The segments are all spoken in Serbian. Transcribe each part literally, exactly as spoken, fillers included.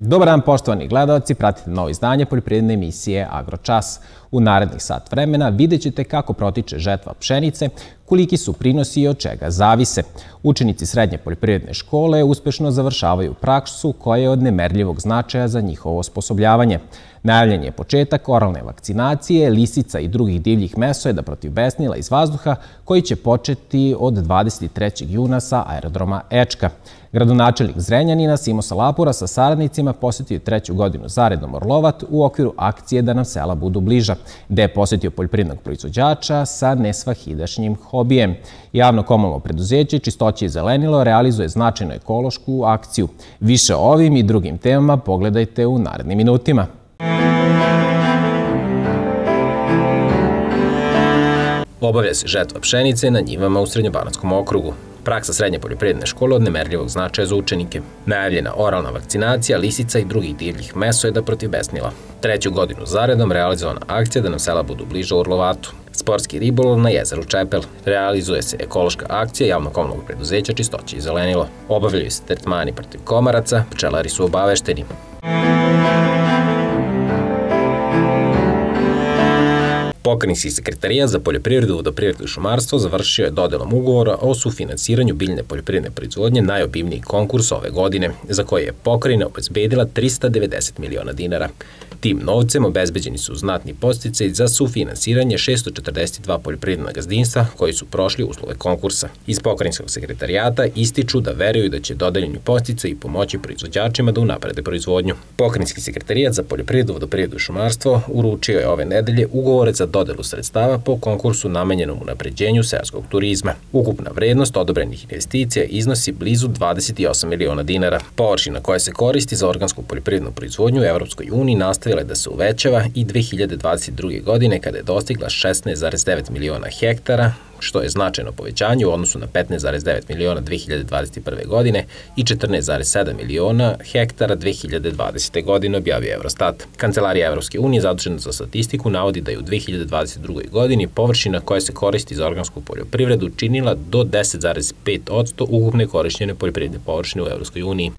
Dobar dan, poštovani gledalci, pratite novo izdanje poljoprivredne emisije Agročas. U narednih sat vremena vidjet ćete kako protiče žetva pšenice, koliki su prinosi i od čega zavise. Učenici srednje poljoprivredne škole uspešno završavaju praksu koja je od nemerljivog značaja za njihovo osposobljavanje. Najavljen je početak oralne vakcinacije, lisica i drugih divljih mesojeda protiv besnila iz vazduha koji će početi od dvadeset trećeg juna sa aerodroma Ečka. Gradonačelnik Zrenjanina Simo Salapura sa saradnicima posjetio treću godinu zaredom Orlovat u okviru akcije Da nam sela budu bliža, gde je posjetio poljoprivrednog proizvođača sa nesvahidašnjim hobijem. Javno komunalno preduzeće Čistoće i zelenilo realizuje značajnu ekološku akciju. Više o ovim i drugim temama pogledajte u narednim minutima. Obavlja se žetva pšenice na njivama u Srednjobanatskom okrugu. Praksa srednje poljoprivredne škole od nemerljivog značaja za učenike. Najavljena oralna vakcinacija, lisica i drugih divljih mesojeda protiv besnila. Treću godinu zaredom realizovana akcija Da nam sela budu bliža u Orlovatu. Sportski ribolov na jezeru Čepel. Realizuje se ekološka akcija javno komunalnog preduzeća Čistoće i zelenilo. Obavljaju se tretmani protiv komaraca, pčelari su obavešteni. Pokrajinski sekretarijat za poljoprivredu, vodoprivredu i šumarstvo završio je dodelom ugovora o sufinansiranju biljne poljoprivredne proizvodnje najobimniji konkurs ove godine, za koji je pokrajina obezbedila trista devedeset miliona dinara. Tim novcem obezbeđeni su znatni podsticaji za sufinansiranje šessto četrdeset dva poljoprivredna gazdinstva koji su prošli uslove konkursa. Iz pokrajinskog sekretarijata ističu da veruju da će dodeljeni podsticaji pomoći proizvođačima da unaprede proizvodnju. Pokrajinski sekretarijat za poljoprivredu, vodoprivredu i šumarstvo uručio je ove nedelje ugovore za dodelu sredstava po konkursu namenjenom unapređenju seoskog turizma. Ukupna vrednost odobrenih investicija iznosi blizu dvadeset osam miliona dinara. Površina koja se koristi za organsku poljoprivrednu proizvodnju u Evropskoj uniji nastavila je da se uvećava i dve hiljade dvadeset druge. godine kada je dostigla šesnaest zarez devet miliona hektara, što je značajno povećanje u odnosu na petnaest zarez devet miliona dve hiljade dvadeset prve. godine i četrnaest zarez sedam miliona hektara dve hiljade dvadesete. godine, objavio Eurostat. Kancelarija Evropske unije zadužena za statistiku navodi da je u dve hiljade dvadeset drugoj. godini površina koja se koristi za organsku poljoprivredu činila do deset zarez pet posto ukupne korišćene poljoprivredne površine u Evropskoj uniji.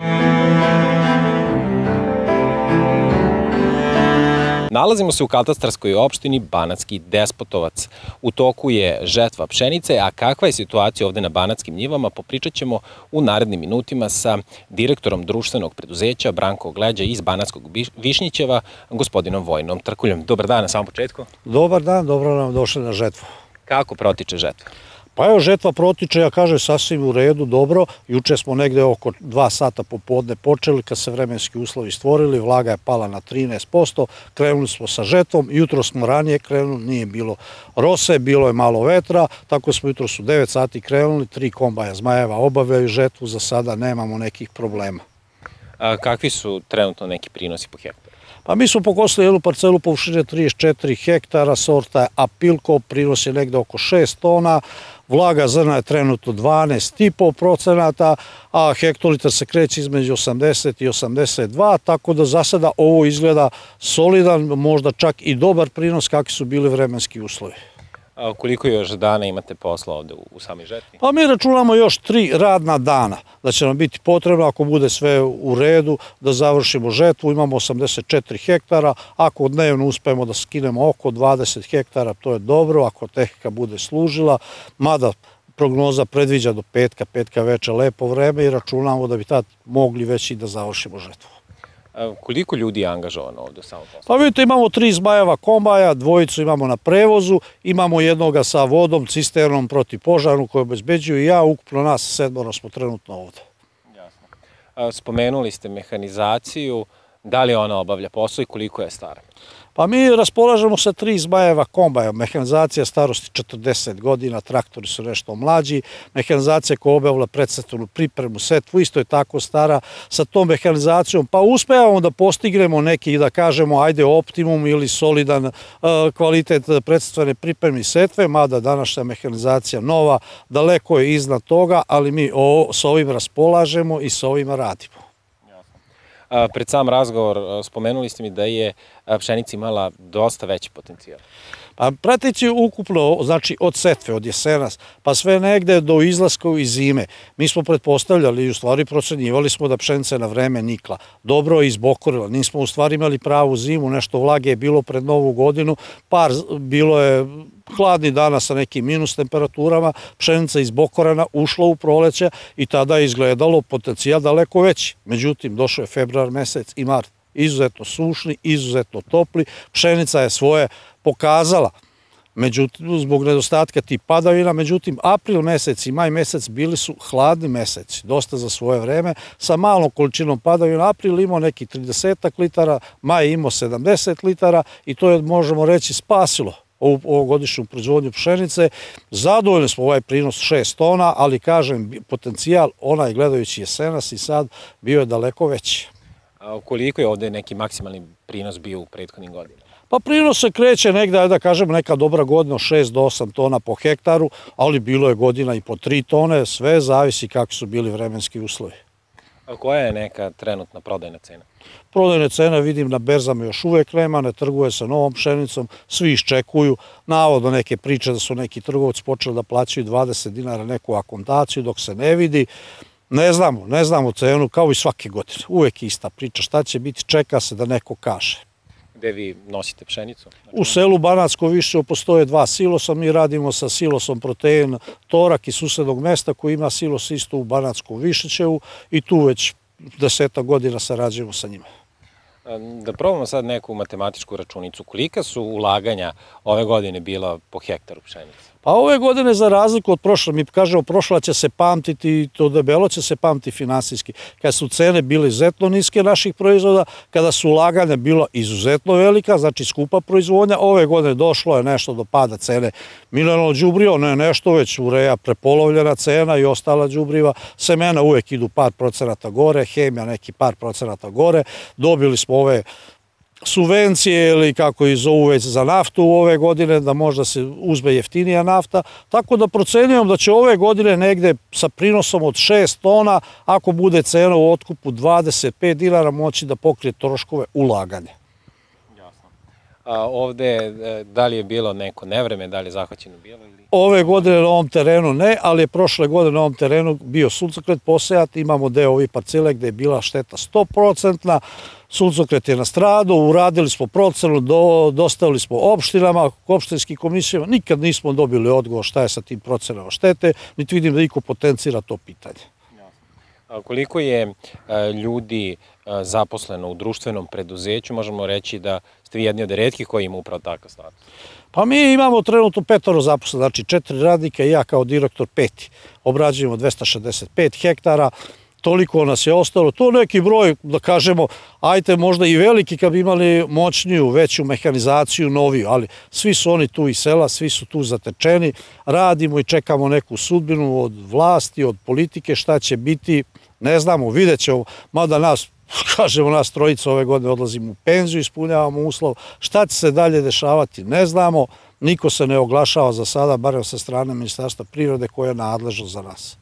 Nalazimo se u katastarskoj opštini Banatski Despotovac. U toku je žetva pšenice, a kakva je situacija ovde na banatskim njivama popričat ćemo u narednim minutima sa direktorom društvenog preduzeća Branko Gleđa iz Banatskog Višnjićeva, gospodinom Vojnom Trkuljom. Dobar dan na samom početku. Dobar dan, dobro nam došli na žetvu. Kako protiče žetva? Pa evo, žetva protiče, ja kažem, sasvim u redu, dobro. Juče smo negde oko dva sata popodne počeli, kad se vremenski uslovi stvorili, vlaga je pala na trinaest posto, krenuli smo sa žetvom, jutro smo ranije krenuli, nije bilo rose, bilo je malo vetra, tako smo jutro su devet sati krenuli, tri kombaja Zmajeva obavljaju žetvu, za sada nemamo nekih problema. A kakvi su trenutno neki prinosi po hektaru? Pa mi smo pokosili jednu parcelu površine trideset četiri hektara, sorta je Apilko, prinos je negde oko šest tona, vlaga zrna je trenutno dvanaest i po procenata, a hektolitar se kreće između osamdeset i osamdeset dva, tako da za sada ovo izgleda solidan, možda čak i dobar prinos kakvi su bili vremenski uslovi. A koliko još dana imate posla ovde u samoj žetvi? Pa mi računamo još tri radna dana, da će nam biti potrebno, ako bude sve u redu, da završimo žetvu. Imamo osamdeset četiri hektara, ako dnevno uspemo da skinemo oko dvadeset hektara, to je dobro, ako tehnika bude služila, mada prognoza predviđa do petka, petka veče lepo vreme i računamo da bi tad mogli već i da završimo žetvu. Koliko ljudi je angažovano ovde u samom poslu? Pa vidite, imamo tri Zmajeva kombaja, dvojicu imamo na prevozu, imamo jednoga sa vodom, cisternom protivpožarnu koju obezbeđuju i ja, ukupno nas sedmoro smo trenutno ovde. Jasno. Spomenuli ste mehanizaciju, da li ona obavlja posao i koliko je stara? Pa mi raspolažemo sa tri Zmajeva kombaja, mehanizacija starosti četrdeset godina, traktori su nešto mlađi, mehanizacija koja obavlja predsetnu pripremu, setvu, isto je tako stara, sa tom mehanizacijom, pa uspevamo da postignemo neki, da kažemo, ajde optimum ili solidan kvalitet predsetvene pripreme i setve, mada današnja mehanizacija nova, daleko je iznad toga, ali mi sa ovim raspolažemo i sa ovim radimo. Pred sam razgovor spomenuli ste mi da je pšenica imala dosta veći potencijal? Pa prateći ukupno, znači od setve, od jesenas, pa sve negde do izlaska iz zime, mi smo pretpostavljali i u stvari procenjivali smo da pšenica je na vreme nikla. Dobro je izbokorila, nismo u stvari imali pravu zimu, nešto vlage je bilo pred novu godinu, par, bilo je hladni dana sa nekim minus temperaturama, pšenica izbokorena, ušla u proleće i tada je izgledalo potencijal daleko veći. Međutim, došao je februar mesec i mart, izuzetno sušni, izuzetno topli, pšenica je svoje pokazala, međutim, zbog nedostatka tih padavina, međutim, april mesec i maj mesec bili su hladni meseci, dosta za svoje vreme, sa malom količinom padavina. April imao neki trideset litara, maj imao sedamdeset litara i to je, možemo reći, spasilo ovu ovogodišnju proizvodnju pšenice. Zadovoljni smo ovaj prinos šest tona, ali kažem, potencijal, onaj gledajući jesenas i sad, bio je daleko veći. A koliko je ovde neki maksimalni prinos bio u prethodnim godinama? Pa prinos se kreće negde, da kažemo, neka dobra godina, šest do osam tona po hektaru, ali bilo je godina i po tri tone, sve zavisi kakvi su bili vremenski uslovi. A koja je neka trenutna prodajna cena? Prodajne cene vidim na berzama još uvek nema, ne trguje se novom pšenicom, svi iščekuju, navodno neke priče da su neki trgovci počeli da plaćaju dvadeset dinara neku akontaciju dok se ne vidi. Ne znamo, ne znamo cenu, kao i svake godine, uvek ista priča, šta će biti, čeka se da neko kaže. Gde vi nosite pšenicu? U selu Banatsko Viševo postoje dva silosa, mi radimo sa silosom Protein Torak iz susednog mesta koji ima silos isto u Banatskom Višećevu i tu već deseta godina sarađujemo sa njima. Da probamo sad neku matematičku računicu, kolika su ulaganja ove godine bila po hektaru pšenice? Pa ove godine, za razliku od prošle, mi kažemo prošla će se pamtiti, to debelo će se pamtiti finansijski. Kada su cene bile izuzetno niske naših proizvoda, kada su ulaganja bila izuzetno velika, znači skupa proizvodnja, ove godine došlo je nešto do pada cene mineralnog đubriva, ne nešto, već ureja prepolovljena cena i ostala đubriva, semena uvek idu par procenata gore, hemija neki par procenata gore, dobili smo ove subvencije ili kako ih zovu već za naftu u ove godine, da možda se uzme jeftinija nafta, tako da procenjujem da će ove godine negde sa prinosom od šest tona, ako bude cena u otkupu dvadeset pet dinara, moći da pokrije troškove ulaganja. Jasno. A ovde, da li je bilo neko nevreme, da li je zahvaćeno bilo? Ili... Ove godine na ovom terenu ne, ali je prošle godine na ovom terenu bio suncokret posejat, imamo deo ovih parcele gde je bila šteta sto procentna, suncokret je nastradao, uradili smo procenu, do, dostavili smo opštinama, opštinskim komisijama, nikad nismo dobili odgovor šta je sa tim procenama štete, niti vidim da iko potencira to pitanje. A koliko je ljudi zaposleno u društvenom preduzeću, možemo reći da ste vi jedni od retkih koji ima upravo takav status? Pa mi imamo trenutno petoro zaposleno, znači četiri radnika i ja kao direktor peti. Obrađujemo dvesta šezdeset pet hektara, toliko nas je ostalo, to neki broj, da kažemo, ajte možda i veliki kad bi imali moćniju, veću mehanizaciju, noviju, ali svi su oni tu iz sela, svi su tu zatečeni, radimo i čekamo neku sudbinu od vlasti, od politike, šta će biti, ne znamo, vidjet ćemo, mada nas, kažemo, nas trojica ove godine odlazimo u penziju, ispunjavamo uslov, šta će se dalje dešavati, ne znamo, niko se ne oglašava za sada, barem sa strane Ministarstva prirode koje je nadležno za nas.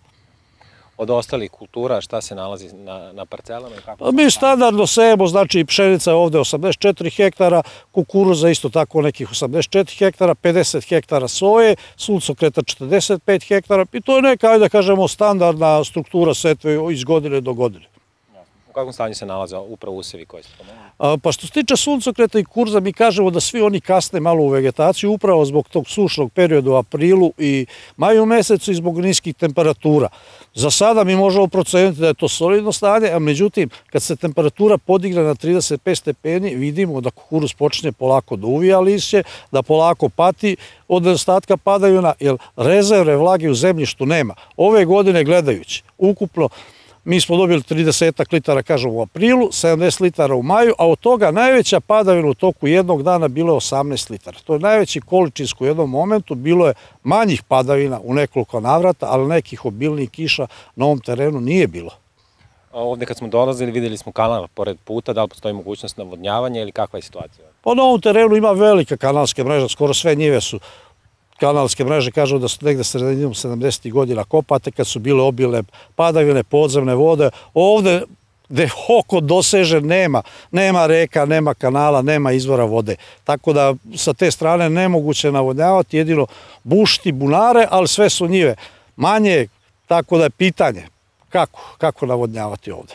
Od ostalih kultura, šta se nalazi na, na parcelama? I kako mi standardno sejemo, znači pšenica je ovde osamdeset četiri hektara, kukuruza isto tako nekih osamdeset četiri hektara, pedeset hektara soje, suncokreta četrdeset pet hektara i to je neka, ajde da kažemo, standardna struktura setve iz godine do godine. U kakvom stanju se nalaze upravo usevi koji ste pomenuli? Pa što se tiče suncokreta i kukuruza, mi kažemo da svi oni kasne malo u vegetaciju upravo zbog tog sušnog perioda u aprilu i maju mesecu i zbog niskih temperatura. Za sada mi možemo proceniti da je to solidno stanje, a međutim, kad se temperatura podigne na trideset pet stepeni, vidimo da kukuruz počne polako da uvija lišće, da polako pati od nedostatka padavina, jer rezerve vlage u zemljištu nema. Ove godine gledajući, ukupno, mi smo dobili trideset litara, kažem, u aprilu, sedamdeset litara u maju, a od toga najveća padavina u toku jednog dana bilo je osamnaest litara. To je najveći količinsko u jednom momentu, bilo je manjih padavina u nekoliko navrata, ali nekih obilnijih kiša na ovom terenu nije bilo. Ovde kad smo dolazili videli smo kanal pored puta, da li postoji mogućnost navodnjavanja ili kakva je situacija? Pa na ovom terenu ima velika kanalska mreža, skoro sve njive su kanalske mreže, kažu da su negde sredinom sedamdesetih godina kopate kad su bile obilne padavine, podzemne vode. Ovde gde oko doseže nema, nema reka, nema kanala, nema izvora vode. Tako da sa te strane nemoguće navodnjavati, jedino bušti, bunare, ali sve su njive. Manje, tako da je pitanje kako, kako navodnjavati ovde.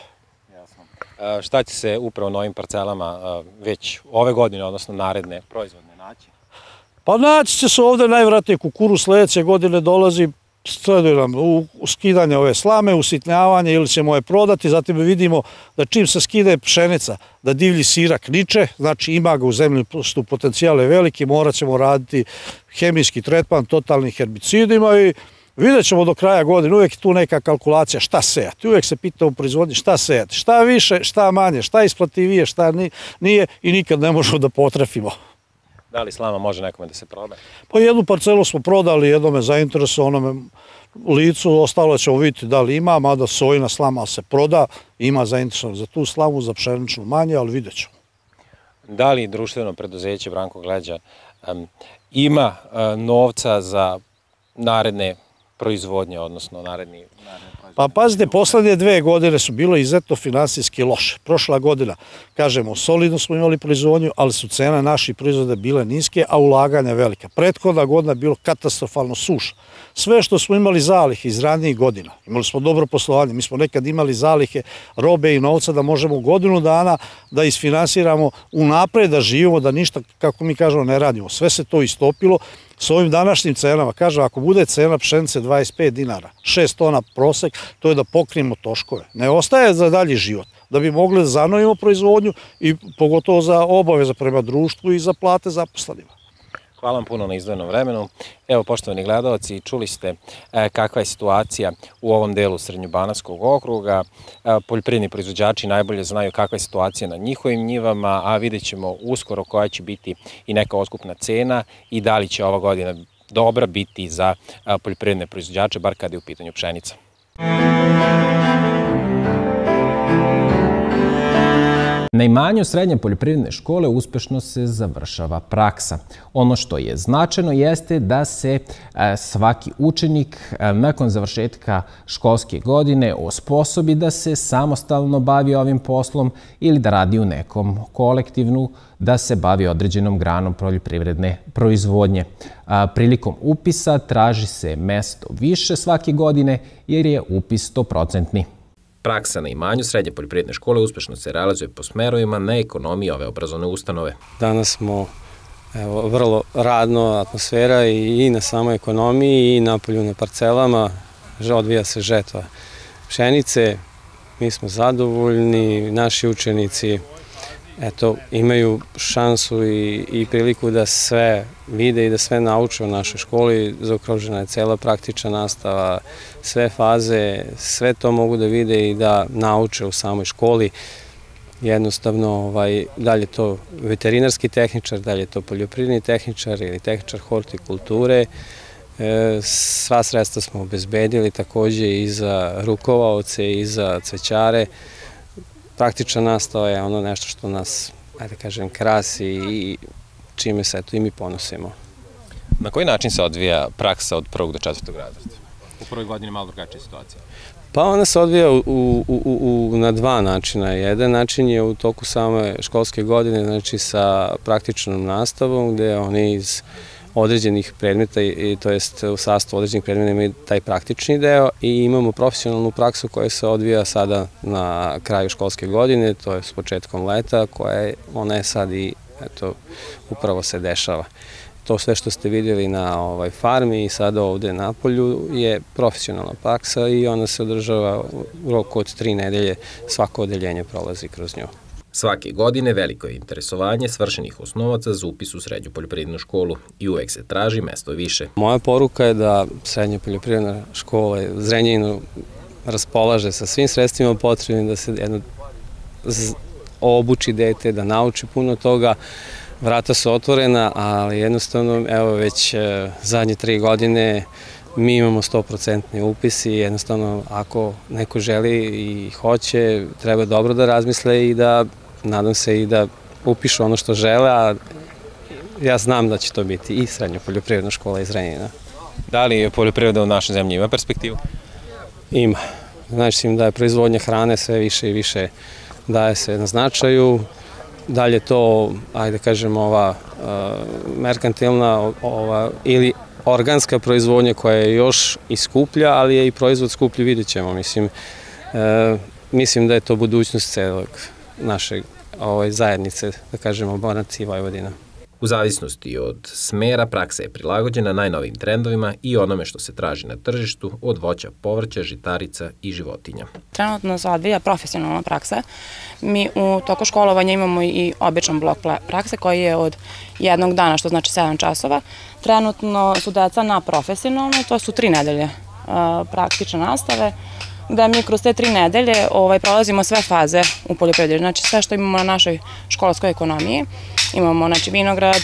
Jasno. Šta će se upravo na ovim parcelama već ove godine, odnosno naredne proizvodne naći? Pa naći će se ovde najvratnije kukuruz, sledeće godine dolazi, sleduje nam u skidanje ove slame, usitnjavanje ili ćemo je prodati, zatim vidimo da čim se skide pšenica, da divlji sirak niče, znači ima ga u zemljištu, potencijal je veliki, morat ćemo raditi hemijski tretman totalnim herbicidima i vidjet ćemo do kraja godine, uvijek je tu neka kalkulacija šta sejati, uvijek se pita u proizvodnji šta sejati, šta više, šta manje, šta isplativije, šta nije i nikad ne možemo da potrefimo. Da li slama može nekome da se proda? Pa jednu parcelu smo prodali, jedno me zainteresuje, onome licu, ostalo ćemo vidjeti da li ima, mada sojina slama se proda, ima zainteresovano za tu slamu, za pšeničnu manje, ali vidjet ćemo. Da li društveno preduzeće Branko Gleđa um, ima uh, novca za naredne proizvodnje, odnosno naredni... naredni Pa pazite, poslednje dve godine su bilo izuzetno finansijski loše. Prošla godina, kažemo, solidno smo imali proizvodnju, ali su cene naših proizvoda bile niske, a ulaganja velika. Prethodna godina je bilo katastrofalno suša. Sve što smo imali zalihe iz ranijih godina, imali smo dobro poslovanje, mi smo nekad imali zalihe robe i novca da možemo godinu dana da isfinansiramo unapred, da živimo, da ništa, kako mi kažemo, ne radimo. Sve se to istopilo. S ovim današnjim cenama, kažem, ako bude cena pšenice dvadeset pet dinara, šest tona prosek, to je da pokrijemo troškove. Ne ostaje za dalji život, da bi mogli da zanovimo proizvodnju i pogotovo za obaveze prema društvu i za plate zaposlenima. Hvala vam puno na izdvojenom vremenu. Evo, poštovani gledalci, čuli ste kakva je situacija u ovom delu Srednjobanatskog okruga. Poljoprivredni proizvođači najbolje znaju kakva je situacija na njihovim njivama, a vidjet ćemo uskoro koja će biti i neka otkupna cena i da li će ova godina dobra biti za poljoprivredne proizvođače, bar kada je u pitanju pšenica. Na imanju srednje poljoprivredne škole uspešno se završava praksa. Ono što je značajno jeste da se svaki učenik nakon završetka školske godine osposobi da se samostalno bavi ovim poslom ili da radi u nekom kolektivnu, da se bavi određenom granom poljoprivredne proizvodnje. Prilikom upisa traži se mesto više svake godine jer je upis sto procentni. Praksa na imanju srednje poljoprivredne škole uspešno se realizuje po smerovima na ekonomiji ove obrazovne ustanove. Danas smo evo, vrlo radno atmosfera i, i na samoj ekonomiji i na polju na parcelama. Odvija se žetva pšenice, mi smo zadovoljni, naši učenici eto, imaju šansu i, i priliku da sve vide i da sve nauče u našoj školi. Zaokružena je cela praktična nastava, sve faze, sve to mogu da vide i da nauče u samoj školi. Jednostavno, ovaj, da li je to veterinarski tehničar, da li je to poljoprivredni tehničar ili tehničar hortikulture. E, sva sredstva smo obezbedili takođe i za rukovaoce i za cvećare. Praktična nastava je ono nešto što nas, ajde kažem, krasi i čime se eto i mi ponosimo. Na koji način se odvija praksa od prvog do četvrtog razreda? U prvoj godini malo drugačija situacija. Pa ona se odvija u, u, u, u, na dva načina. Jedan način je u toku same školske godine, znači sa praktičnom nastavom, gde oni iz određenih predmeta, i to jest u sastavu određenih predmeta imaju taj praktični deo i imamo profesionalnu praksu koja se odvija sada na kraju školske godine, to je s početkom leta, koja je, ona je sad i, eto, upravo se dešava. To sve što ste vidjeli na ovaj, farmi i sada ovde na polju je profesionalna praksa i ona se održava u roku od tri nedelje, svako odeljenje prolazi kroz nju. Svake godine veliko je interesovanje svršenih osnovaca za upis u srednju poljoprivrednu školu i uvek se traži mesto više. Moja poruka je da srednja poljoprivredna škola Zrenjaninu raspolaže sa svim sredstvima potrebnim da se jedno obuči dete, da nauči puno toga. Vrata su otvorena, ali jednostavno, evo već zadnje tri godine mi imamo sto procentni upis i jednostavno ako neko želi i hoće, treba dobro da razmisle i da, nadam se, i da upišu ono što žele, a ja znam da će to biti i srednja poljoprivredna škola iz Zrenjanina. Da li poljoprivreda u našoj zemlji ima perspektivu? Ima. Znači da je proizvodnja hrane sve više i više daje se na značaju. Dalje to, ajde kažemo, ova merkantilna ili organska proizvodnja koja je još i skuplja, ali je i proizvod skuplji, vidjet ćemo. Mislim da je to budućnost celog našeg zajednice, da kažemo, Banac i Vojvodina. U zavisnosti od smera, praksa je prilagođena najnovijim trendovima i onome što se traži na tržištu od voća, povrća, žitarica i životinja. Trenutno se odvija profesionalna praksa. Mi u toku školovanja imamo i običan blok prakse koji je od jednog dana, što znači sedam časova. Trenutno su deca na profesionalno, to su tri nedelje praktične nastave, gde mi kroz te tri nedelje prolazimo sve faze u poljoprivredi. Znači sve što imamo na našoj školskoj ekonomiji. Imamo vinograd,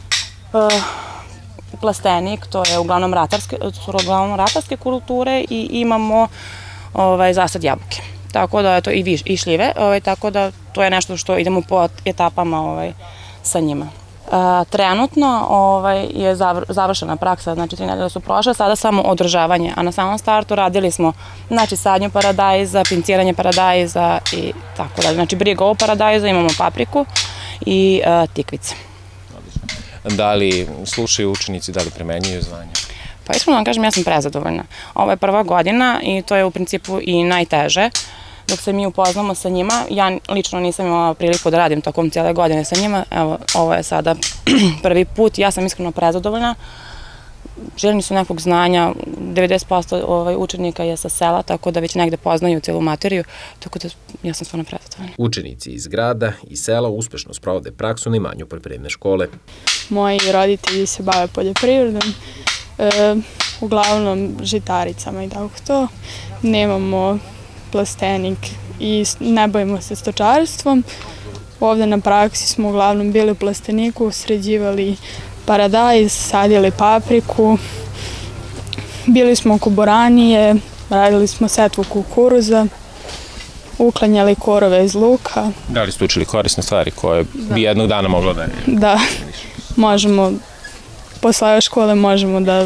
plastenik, to je uglavnom ratarske kulture, i imamo zasad jabuke. Tako da je to i šljive, tako da to je nešto što idemo po etapama sa njima. Trenutno je završena praksa, znači tri nedelje su prošle, sada samo održavanje, a na samom startu radili smo sadnju paradajza, pinciranje paradajza i tako dalje. Znači briga o paradajzu, imamo papriku i tikvice. Da li slušaju učenici, da li primenjuju znanje? Pa iskreno vam kažem, ja sam prezadovoljna. Ovo je prva godina i to je u principu i najteže. Dok se mi upoznamo sa njima, ja lično nisam imala priliku da radim tokom cijele godine sa njima, evo, ovo je sada prvi put, ja sam iskreno prezadovoljna. Željni su nekog znanja, devedeset posto učenika je sa sela, tako da već negde poznaju cijelu materiju, tako da ja sam stvarno prezadovoljna. Učenici iz grada i sela uspešno sprovode praksu na imanju poljoprivredne škole. Moji roditelji se bave poljoprivredom, uglavnom žitaricama i tako to. Nemamo plastenik i ne bavimo se stočarstvom. Ovde na praksi smo uglavnom bili u plasteniku, sređivali paradajz, sadili papriku, bili smo kuboranije, radili smo setvu kukuruza, uklanjali korove iz luka. Da li ste učili korisne stvari koje bi jednog dana moglo da je? Da, možemo, posle škole možemo da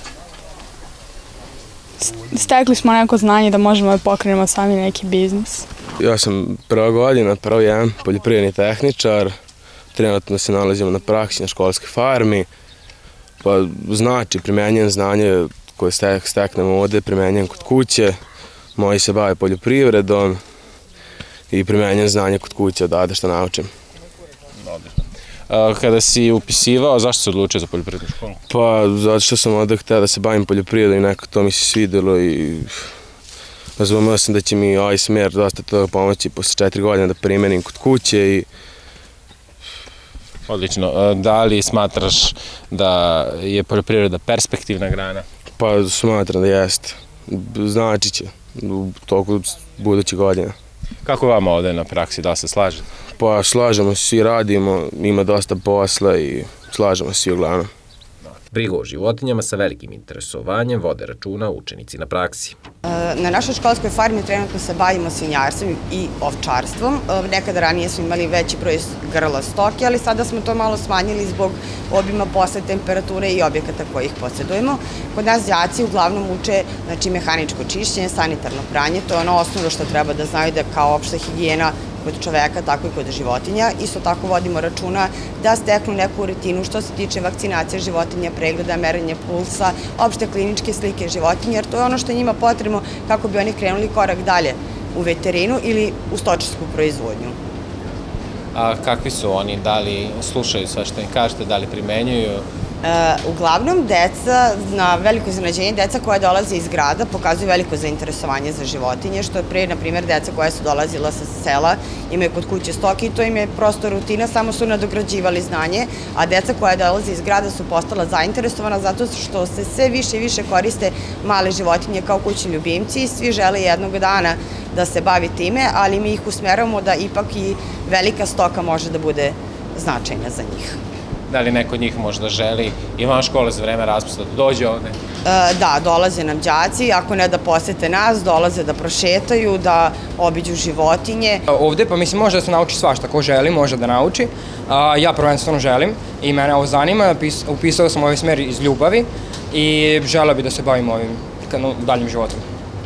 stekli smo neko znanje da možemo da pokrenemo sami neki biznis. Ja sam prva godina, prvo jedan poljoprivredni tehničar, trenutno se nalazimo na praksi na školskoj farmi, pa znači primenjujem znanje koje steknemo ovde, primenjujem kod kuće, moji se bave poljoprivredom i primenjujem znanje kod kuće odavde što naučim. Kada si upisivao, zašto se odlučio za poljoprivrednu školu? Pa zato što sam ovde hteo da se bavim poljoprivredom i nekako to mi se svidelo i razumeo sam da će mi ovaj smer dosta toga pomoći posle četiri godine da primenim kod kuće i Odlično. Da li smatraš da je poljoprivreda perspektivna grana? Pa smatram da jeste. Znači će u toku budućih godina. Kako vama ovde na praksi, da li se slažete? Pa slažemo se, svi radimo, ima dosta posla i slažemo se svi uglavnom. Brigu o životinjama sa velikim interesovanjem vode računa učenici na praksi. Na našoj školskoj farmi trenutno se bavimo svinjarstvom i ovčarstvom. Nekada ranije smo imali veći broj grla stoke, ali sada smo to malo smanjili zbog obima posle, temperature i objekata kojih posjedujemo. Kod nas đaci uglavnom uče mehaničko čišćenje, sanitarno pranje, to je ono osnovno što treba da znaju da kao opšta higijena kod čoveka, tako i kod životinja. Isto tako vodimo računa da steknu neku rutinu što se tiče vakcinacije životinja, pregleda, merenja pulsa, opšte kliničke slike životinja, jer to je ono što je njima potrebno kako bi oni krenuli korak dalje u veterinu ili u stočarsku proizvodnju. A kakvi su oni? Da li slušaju sve što im kažete, da li primenjuju? Uglavnom, deca, na veliko iznenađenje, deca koja dolaze iz grada pokazuju veliko zainteresovanje za životinje, što je pre, na primjer, deca koja su dolazila sa sela, imaju kod kuće stoke i to im je prosto rutina, samo su nadograđivali znanje, a deca koja dolaze iz grada su postala zainteresovana zato što se sve više i više koriste male životinje kao kućni ljubimci i svi žele jednog dana da se bavi time, ali mi ih usmeravamo da ipak i velika stoka može da bude značajna za njih. Da li neko od njih možda želi i van škole za vreme raspusta da dođe ovde? Da, dolaze nam đaci, ako ne da posete nas, dolaze da prošetaju, da obiđu životinje. Ovde, pa mislim, može da se nauči svašta, ko želi može da nauči. Ja prvenstveno želim i mene ovo zanima, upisao sam ovaj smer iz ljubavi i želeo bih da se bavim ovim daljim životom.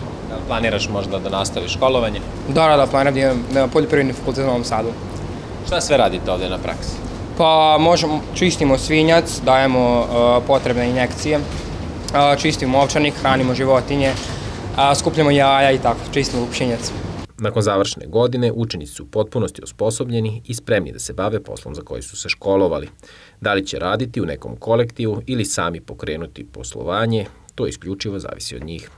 Planiraš možda da nastaviš školovanje? Da, da, da, planiram da imam na poljoprivredni fakultet u Novom Sadu. Šta sve radite ovde na praksi? Pa možemo, čistimo svinjac, dajemo potrebne injekcije, čistimo ovčarnik, hranimo životinje, skupljamo jaja i tako, čistimo pšenjac. Nakon završene godine, učenici su u potpunosti osposobljeni i spremni da se bave poslom za koji su se školovali. Da li će raditi u nekom kolektivu ili sami pokrenuti poslovanje, to isključivo zavisi od njih.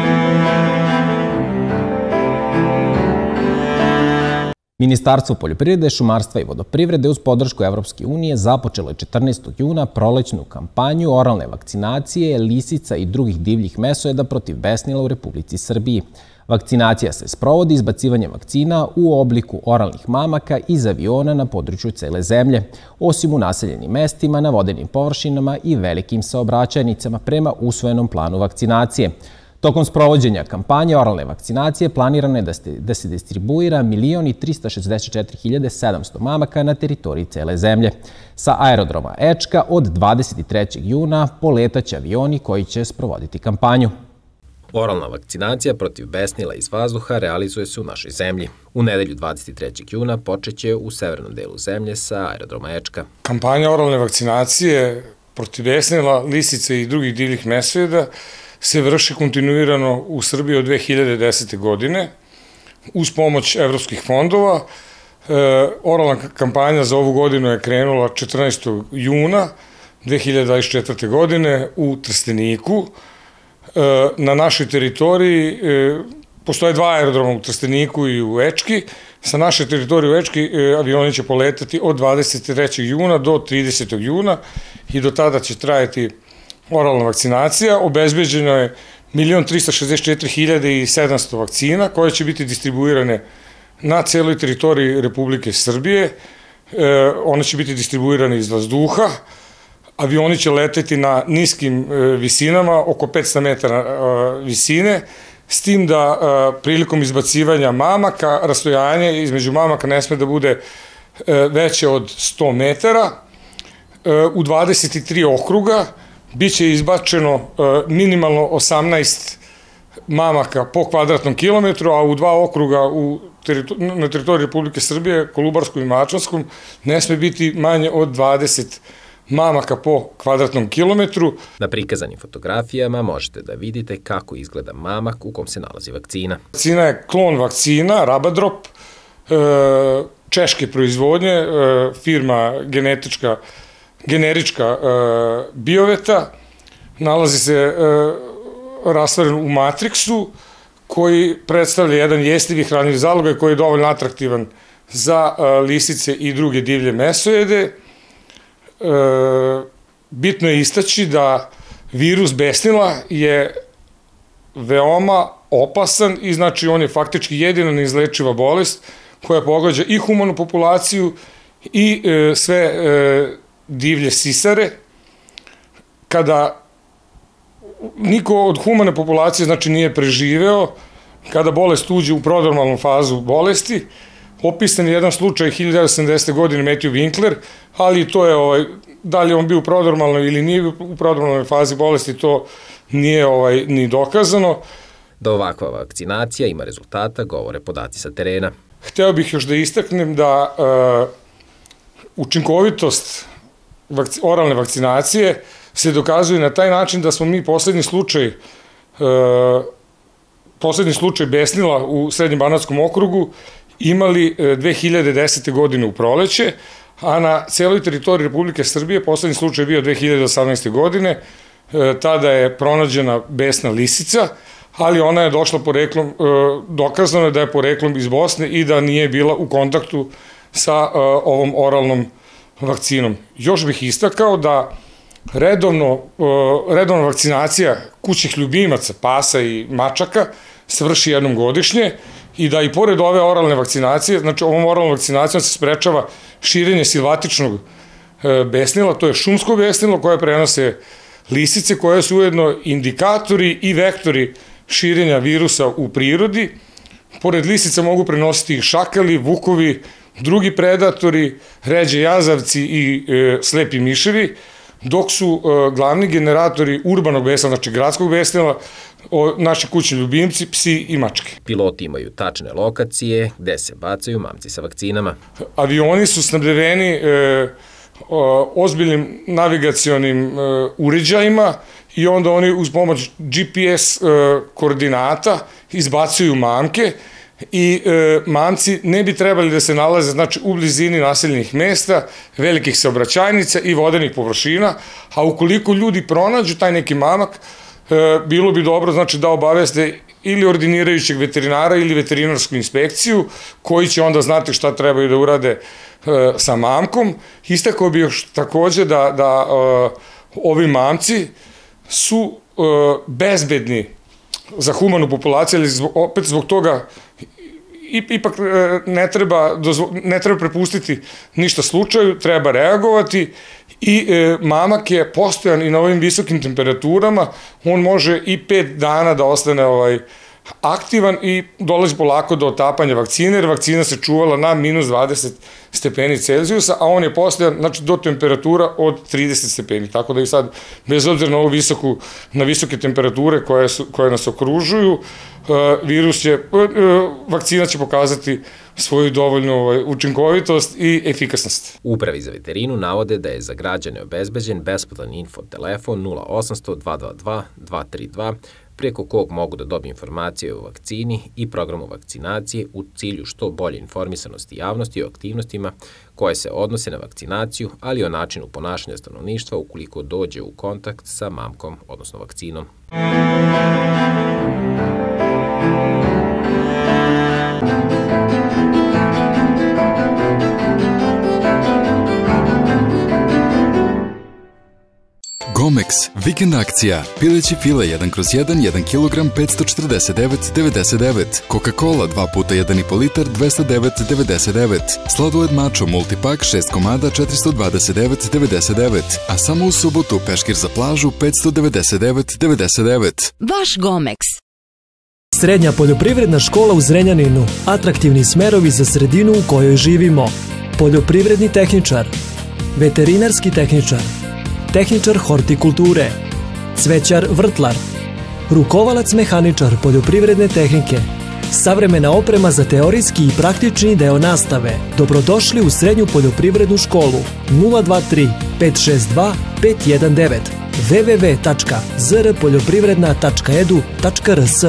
Ministarstvo poljoprivrede, šumarstva i vodoprivrede uz podršku Evropske unije započelo je četrnaestog juna prolećnu kampanju oralne vakcinacije lisica i drugih divljih mesojeda protiv besnila u Republici Srbiji. Vakcinacija se sprovodi izbacivanjem vakcina u obliku oralnih mamaka iz aviona na području cele zemlje, osim u naseljenim mestima, na vodenim površinama i velikim saobraćajnicama prema usvojenom planu vakcinacije. Tokom sprovođenja kampanje oralne vakcinacije planirano je da se distribuira milion i trista šezdeset četiri hiljade sedamsto mamaka na teritoriji cele zemlje. Sa aerodroma Ečka od dvadeset trećeg juna poletaće avioni koji će sprovoditi kampanju. Oralna vakcinacija protiv besnila iz vazduha realizuje se u našoj zemlji. U nedelju dvadeset trećeg juna počeće u severnom delu zemlje sa aerodroma Ečka. Kampanja oralne vakcinacije protiv besnila, lisice i drugih divljih mesojeda se vrši kontinuirano u Srbiji od dve hiljade desete. godine uz pomoć evropskih fondova. Oralna kampanja za ovu godinu je krenula četrnaestog juna dve hiljade dvadeset četvrte. godine u Trsteniku. Na našoj teritoriji postoje dva aerodroma u Trsteniku i u Ečki. Sa naše teritorije u Ečki avioni će poletati od dvadeset trećeg juna do tridesetog juna i do tada će trajati oralna vakcinacija. Obezbeđeno je milion trista šezdeset četiri hiljade i sedamsto vakcina koje će biti distribuirane na celoj teritoriji Republike Srbije. One će biti distribuirane iz vazduha. Avioni će leteti na niskim visinama, oko petsto metara visine, s tim da prilikom izbacivanja mamaka, rastojanje između mamaka ne sme da bude veće od sto metara. U dvadeset tri okruga biće izbačeno minimalno osamnaest mamaka po kvadratnom kilometru, a u dva okruga na teritoriji Republike Srbije, Kolubarskom i Mačvanskom, ne sme biti manje od dvadeset mamaka po kvadratnom kilometru. Na prikazanim fotografijama možete da vidite kako izgleda mamak u kom se nalazi vakcina. Vakcina je klon vakcina, Rabadrop, češke proizvodnje, firma genetička, generička Bioveta. Nalazi se rastvaren u matriksu koji predstavlja jedan jestivi hranjiv zalogaj koji je dovoljno atraktivan za lisice i druge divlje mesojede. Bitno je istaći da virus besnila je veoma opasan i znači on je faktički jedina neizlečiva bolest koja pogađa i humanu populaciju i sve divlje sisare. Kada niko od humane populacije znači nije preživeo, kada bolest uđe u prodromalnu fazu bolesti, opisan je jedan slučaj hiljadu devetsto sedamdesete. godine Matthew Winkler, ali to je, da li on bio u prodromalnoj ili nije u prodromalnoj fazi bolesti, to nije ni dokazano. Da ovakva vakcinacija ima rezultata, govore podaci sa terena. Hteo bih još da istaknem da učinkovitost oralne vakcinacije se dokazuje na taj način da smo mi poslednji slučaj poslednji slučaj besnila u Srednjem Banatskom okrugu imali dve hiljade desete. godine u proleće, a na celoj teritoriji Republike Srbije poslednji slučaj je bio dve hiljade osamnaeste. godine. Tada je pronađena besna lisica, ali ona je došla poreklom, dokazano je da je poreklom iz Bosne i da nije bila u kontaktu sa ovom oralnom vakcinom. Još bih istakao da redovna vakcinacija kućnih ljubimaca, pasa i mačaka se vrši jednom godišnje i da i pored ove oralne vakcinacije, znači ovom oralnom vakcinacijom se sprečava širenje silvatičnog besnila, to je šumsko besnilo koje prenose lisice, koje su ujedno indikatori i vektori širenja virusa u prirodi. Pored lisica mogu prenositi šakali, vukovi, drugi predatori, ređe jazavci i slepi miševi. dok su glavni generatori urbanog besnila, znači gradskog besnila, naši kućni ljubimci, psi i mačke. Piloti imaju tačne lokacije gde se bacaju mamci sa vakcinama. Avioni su snabdeveni ozbiljnim navigacionim uređajima i onda oni uz pomoć G P S koordinata izbacuju mamke i mamci ne bi trebali da se nalaze znači, u blizini naseljenih mesta, velikih saobraćajnica i vodenih površina, a ukoliko ljudi pronađu taj neki mamak, bilo bi dobro znači, da obaveste ili ordinirajućeg veterinara ili veterinarsku inspekciju, koji će onda znati šta trebaju da urade sa mamkom. Istakao bih još takođe da, da ovi mamci su bezbedni za humanu populaciju, ali opet zbog toga ipak ne treba, ne treba prepustiti ništa slučaju, treba reagovati i mamak je postojan i na ovim visokim temperaturama, on može i pet dana da ostane ovaj, aktivan i dolazi polako do otapanja vakcine, jer vakcina se čuvala na minus dvadeset stepeni Celzijusa, a on je postojan znači, do temperatura od trideset stepeni, tako da i sad, bez obzira na ovu visoku, na visoke temperature koje, su, koje nas okružuju, virus će, vakcina će pokazati svoju dovoljnu učinkovitost i efikasnost. U Upravi za veterinu navode da je za građane obezbeđen besplatan info telefon nula osamsto dva dva dva dva tri dva, preko kog mogu da dobiju informacije o vakcini i programu vakcinacije u cilju što bolje informisanosti javnosti o aktivnostima koje se odnose na vakcinaciju, ali i o načinu ponašanja stanovništva ukoliko dođe u kontakt sa mamkom, odnosno vakcinom. Gomex, vikend akcija, pileći file jedan kroz jedan, jedan kilogram, petsto četrdeset devet zarez devedeset devet, Coca-Cola dva puta jedan i po litar, dvesta devet zarez devedeset devet, sladoled mačo multipak šest komada, četiristo dvadeset devet zarez devedeset devet, a samo u subotu peškir za plažu petsto devedeset devet zarez devedeset devet. Vaš Gomex. Srednja poljoprivredna škola u Zrenjaninu, atraktivni smerovi za sredinu u kojoj živimo, poljoprivredni tehničar, veterinarski tehničar, tehničar hortikulture, cvećar vrtlar, rukovalac mehaničar poljoprivredne tehnike, savremena oprema za teorijski i praktični deo nastave. Dobrodošli u Srednju poljoprivrednu školu nula dva tri pet šest dva pet jedan devet w w w tačka z r poljoprivredna tačka e d u tačka r s.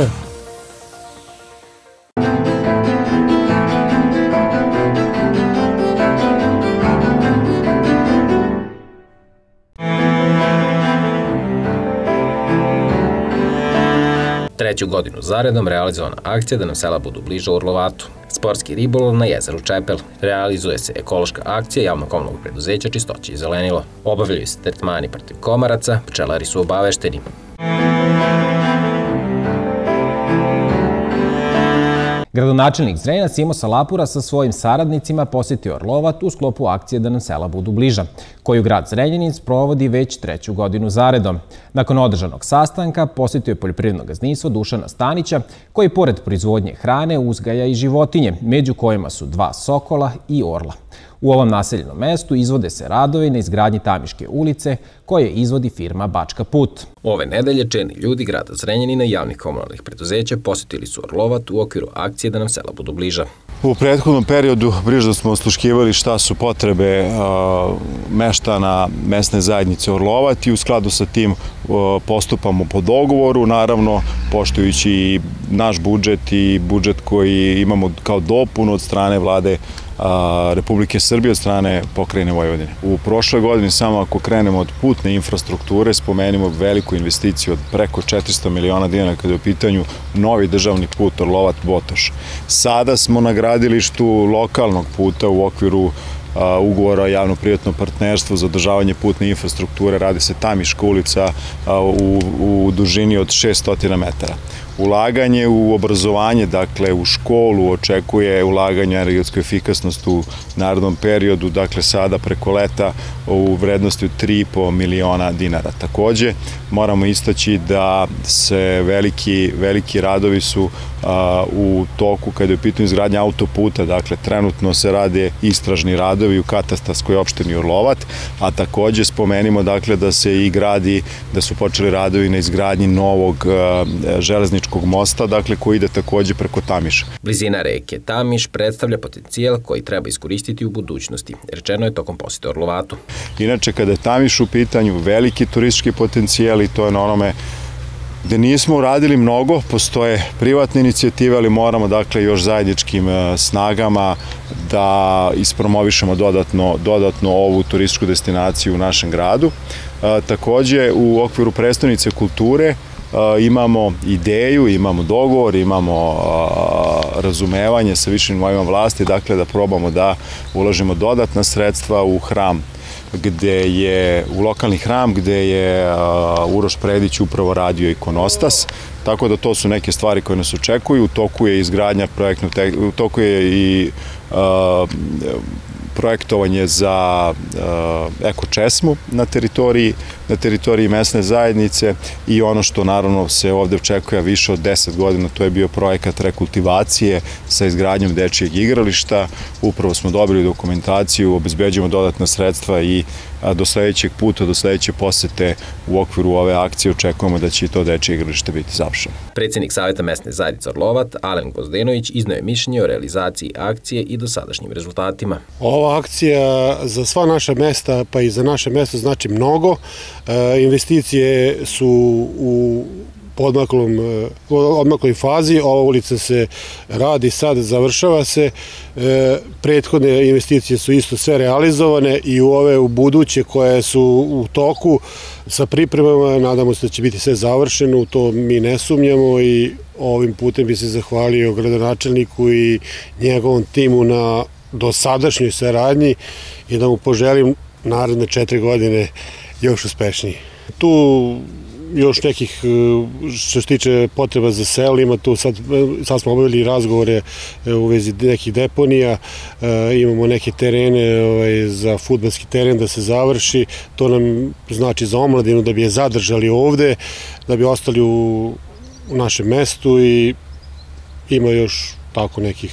Treću godinu zaredom realizovana akcija da nam sela budu bliže Orlovatu. Sportski ribolov na jezeru Čepel. Realizuje se ekološka akcija javno-komunalnog preduzeća Čistoće i zelenilo. Obavljaju se tretmani protiv komaraca, pčelari su obavešteni. Gradonačelnik Zrenjanina Simo Salapura sa svojim saradnicima posjetio Orlovat u sklopu akcije da nam sela budu bliža, koju grad Zrenjanin sprovodi već treću godinu zaredom. Nakon održanog sastanka posjetio je poljoprivredno gazdinstvo Dušana Stanića, koji pored proizvodnje hrane uzgaja i životinje, među kojima su dva sokola i orla. U ovom naseljenom mestu izvode se radovi na izgradnji Tamiške ulice, koje izvodi firma Bačka put. Ove nedelje čelni ljudi grada Zrenjanina i javnih komunalnih preduzeća posjetili su Orlovat u okviru akcije da nam sela budu bliža. U prethodnom periodu brižno smo osluškivali šta su potrebe meštana mesne zajednice Orlovat i u skladu sa tim postupamo po dogovoru, naravno poštujući i naš budžet i budžet koji imamo kao dopun od strane vlade Republike Srbije, od strane pokrajine Vojvodine. U prošloj godini, samo ako krenemo od putne infrastrukture, spomenimo veliku investiciju od preko četiristo miliona dinara kada je u pitanju novi državni put Orlovat-Botoš. Sada smo na gradilištu lokalnog puta u okviru ugovora o javno-privatnom partnerstvu za održavanje putne infrastrukture. Radi se Tamiška ulica u dužini od šessto metara. ulaganje u obrazovanje, dakle u školu, očekuje ulaganje u energetsku efikasnost u narednom periodu, dakle sada preko leta u vrednosti od tri i po miliona dinara. Takođe, moramo istaći da se veliki, veliki radovi su a, u toku kada je u pitanju izgradnja autoputa, dakle trenutno se rade istražni radovi u katastarskoj opštini Orlovat, a takođe spomenimo dakle da se i gradi, da su počeli radovi na izgradnji novog a, železničkog mosta, dakle koji ide takođe preko Tamiša. Blizina reke Tamiš predstavlja potencijal koji treba iskoristiti u budućnosti, rečeno je tokom posete Orlovatu. Inače, kada je Tamiš u pitanju, veliki turistički potencijal i to je na onome gde nismo uradili mnogo, postoje privatne inicijative, ali moramo dakle još zajedničkim snagama da ispromovišemo dodatno, dodatno ovu turističku destinaciju u našem gradu. Takođe, u okviru prestonice kulture imamo ideju, imamo dogovor, imamo razumevanje sa višim nivoima vlasti, dakle da probamo da ulažemo dodatna sredstva u hram gde je, u lokalni hram gde je Uroš Predić upravo radio ikonostas, tako da to su neke stvari koje nas očekuju. U toku je izgradnja projektnog, u toku je i projektovanje za eko-česmu na teritoriji, na teritoriji mesne zajednice i ono što naravno se ovde očekuje više od deset godina, to je bio projekat rekultivacije sa izgradnjom dečijeg igrališta. Upravo smo dobili dokumentaciju, obezbeđujemo dodatna sredstva i do sledećeg puta, do sledeće posete u okviru ove akcije očekujemo da će i to dečije igralište biti završeno. Predsjednik Saveta mesne zajednice Orlovat, Alen Gozdenović, izneo je mišljenje o realizaciji akcije i dosadašnjim rezultatima. Ova akcija za sva naša mesta, pa i za naše mesto znači mnogo. Investicije su u odmakloj fazi, ova ulica se radi sad, završava se, prethodne investicije su isto sve realizovane i u ove u buduće koje su u toku sa pripremama, nadamo se da će biti sve završeno, u to mi ne sumnjamo i ovim putem bi se zahvalio gradonačelniku i njegovom timu na dosadašnjoj saradnji i da mu poželim naredne četiri godine još uspešniji. Tu još nekih, što se tiče potreba za selo, ima tu sad, sad smo obavili razgovore u vezi nekih deponija, imamo neke terene ovaj, za fudbalski teren da se završi, to nam znači za omladinu da bi je zadržali ovde, da bi ostali u, u našem mestu i ima još tako nekih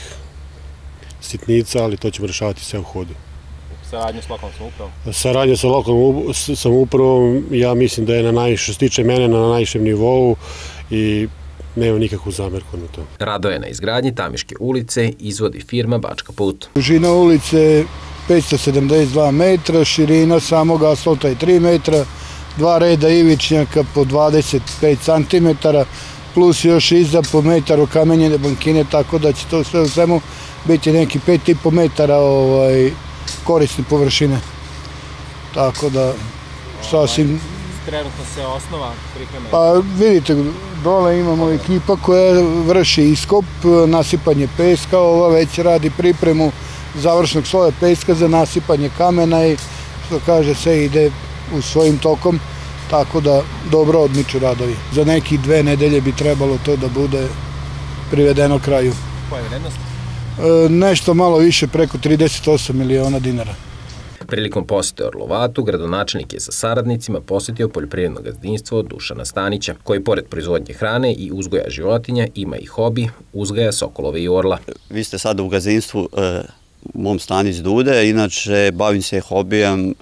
sitnica, ali to ćemo rešavati sve u hodu. Saradnja s lokalnom samoupravom? Saradnja sa lokalnom samoupravom, ja mislim da je na najviše, što se tiče mene, na najvišem nivou i nema nikakvu zamerku na to. Radove na izgradnji Tamiške ulice izvodi firma Bačka put. Dužina ulice petsto sedamdeset dva metra, širina samog asfalta je tri metra, dva reda ivičnjaka po dvadeset pet centimetara, plus još iza po metaru kamenjene bankine, tako da će to sve u svemu biti neki pet i po metara ovaj, korisne površine. Tako da, sasvim... Trenutno se osnova priprema? Pa vidite, dole imamo ekipa koja vrši iskop, nasipanje peska, ova već radi pripremu završnog sloja peska za nasipanje kamena i što kaže sve ide u svojim tokom, tako da dobro odmiču radovi. Za neki dve nedelje bi trebalo to da bude privedeno kraju. Koja je vrednost? Nešto malo više, preko trideset osam miliona dinara. Prilikom posete Orlovatu, gradonačelnik je sa saradnicima posetio poljoprivredno gazdinstvo Dušana Stanića, koji pored proizvodnje hrane i uzgoja životinja ima i hobi uzgaja sokolove i orla. Vi ste sada u gazdinstvu mom Stanić Dude, inače bavim se hobijem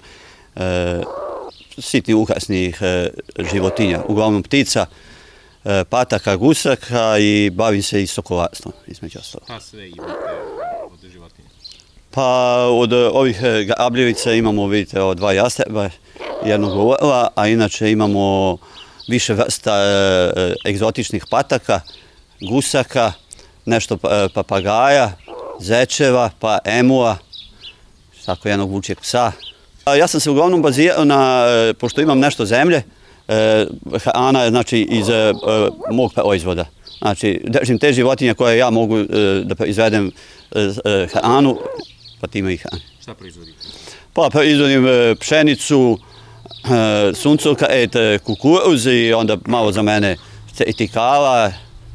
sitnih ukasnih životinja, uglavnom ptica, pataka, gusaka i bavim se i sokolarstvom, između ostalo. Pa sve imate od životinja? Pa od ovih gabljevica imamo, vidite, dva jasteba, jednog orla, a inače imamo više vrsta egzotičnih pataka, gusaka, nešto papagaja, zečeva, pa emua, tako jednog vučijeg psa. Ja sam se uglavnom bazirao na, pošto imam nešto zemlje, hrana je znači iz mog proizvoda. Znači, držim te životinje koje ja mogu da izvedem hranu, pa time i hranu. Šta proizvodite? Pa proizvodim pšenicu, suncokret, kukuruz i onda malo za mene cetikala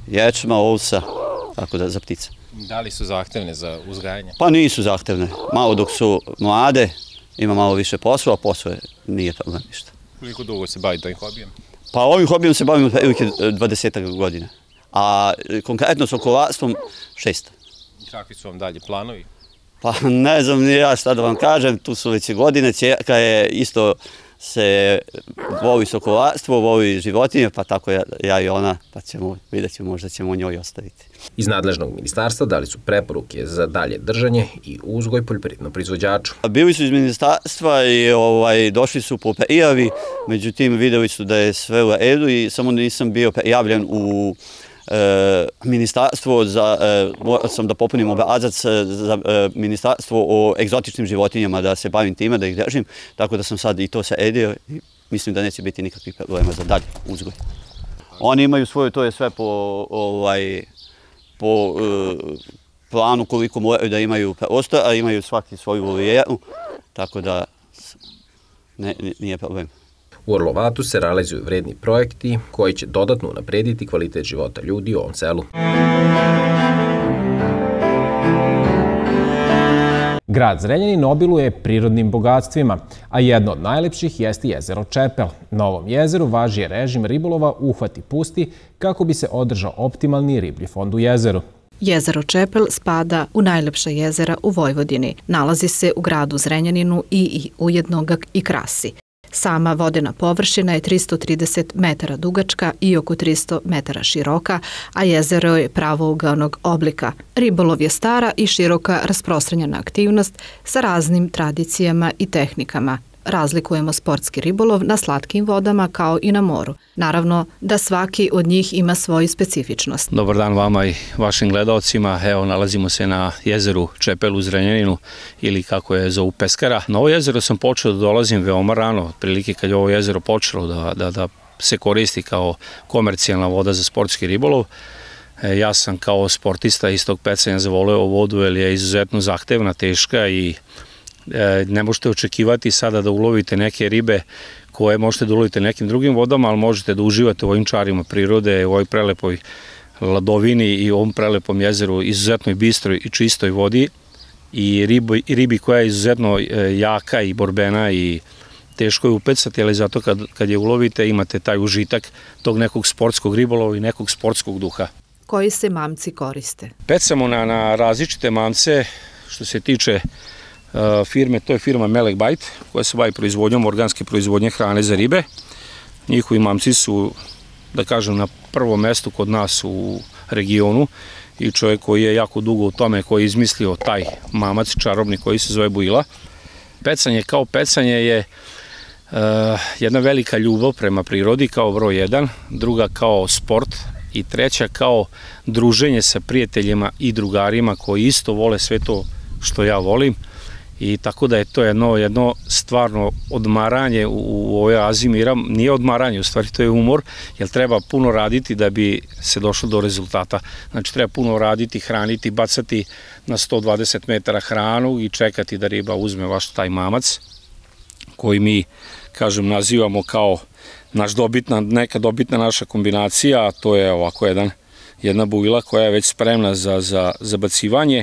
ječma, ovsa, tako da za ptice. Da li su zahtevne za uzgajanje? Pa nisu zahtevne. Malo dok su mlade, ima malo više posla, a posle nije problem ništa. Koliko dugo se bavite ovim hobijem? Pa ovim hobijom se bavim dvadesetak godina, a konkretno s okolarstvom šest. Kakvi su vam dalje planovi? Pa ne znam ni ja šta da vam kažem, tu su već godine, ćerka je isto se voli sokolarstvo, voli životinje, pa tako ja, ja i ona, pa ćemo, vidjet ćemo, možda ćemo njoj ostaviti. Iz nadležnog ministarstva dali su preporuke za dalje držanje i uzgoj poljoprivrednom proizvođaču. Bili su iz ministarstva i ovaj, došli su po prijavi, međutim videli su da je sve u redu i samo nisam bio prijavljen u E, ministarstvo za, e, morao sam da popunim obrazac za e, ministarstvo o egzotičnim životinjama, da se bavim time, da ih držim, tako da sam sad i to sredio i mislim da neće biti nikakvih problema za dalje uzgoj. Oni imaju svoju, to je sve po, ovaj, po e, planu koliko moraju da imaju prostora, a imaju svaki svoju volijeru, tako da ne, nije problem. U Orlovatu se realizuju vredni projekti koji će dodatno unaprediti kvalitet života ljudi u ovom selu. Grad Zrenjanin obiluje prirodnim bogatstvima, a jedno od najlepših jeste jezero Čepel. Na ovom jezeru važi je režim ribolova uhvati pusti kako bi se održao optimalni riblji fond u jezeru. Jezero Čepel spada u najlepša jezera u Vojvodini. Nalazi se u gradu Zrenjaninu i, i ujedno ga i krasi. Sama vodena površina je tristo trideset metara dugačka i oko tristo metara široka, a jezero je pravougaonog oblika. Ribolov je stara i široka rasprostranjena aktivnost sa raznim tradicijama i tehnikama. Razlikujemo sportski ribolov na slatkim vodama kao i na moru. Naravno da svaki od njih ima svoju specifičnost. Dobar dan vama i vašim gledalcima. Evo, nalazimo se na jezeru Čepel u Zrenjaninu ili kako je zovu Peskara. Na ovo jezero sam počeo da dolazim veoma rano, otprilike kad je ovo jezero počelo da, da, da se koristi kao komercijalna voda za sportski ribolov. E, ja sam kao sportista iz tog pecanja zavoleo vodu jer je izuzetno zahtevna, teška i ne možete očekivati sada da ulovite neke ribe koje možete da ulovite nekim drugim vodama, ali možete da uživate u ovim čarima prirode, u ovoj prelepoj ladovini i u ovom prelepom jezeru, izuzetnoj bistroj i čistoj vodi i ribi, ribi koja je izuzetno jaka i borbena i teško je upecati, ali zato kad, kad je ulovite imate taj užitak tog nekog sportskog ribolova i nekog sportskog duha. Koji se mamci koriste? Pecamo na, na različite mamce što se tiče firme, to je firma Melek Bajt, koja se bavi proizvodnjom, organske proizvodnje hrane za ribe. Njihovi mamci su, da kažem, na prvom mestu kod nas u regionu i čovjek koji je jako dugo u tome, koji je izmislio taj mamac čarobni koji se zove Buila. Pecanje kao pecanje je uh, jedna velika ljubav prema prirodi kao broj jedan, druga kao sport i treća kao druženje sa prijateljima i drugarima koji isto vole sve to što ja volim. I tako da je to jedno, jedno stvarno odmaranje u, u ovoj Aziji mira, nije odmaranje, u stvari to je umor, jer treba puno raditi da bi se došlo do rezultata. Znači treba puno raditi, hraniti, bacati na sto dvadeset metara hranu i čekati da riba uzme vaš taj mamac, koji mi, kažem, nazivamo kao naš dobitna, neka dobitna naša kombinacija, a to je ovako jedan, jedna bujila koja je već spremna za, za, za bacivanje.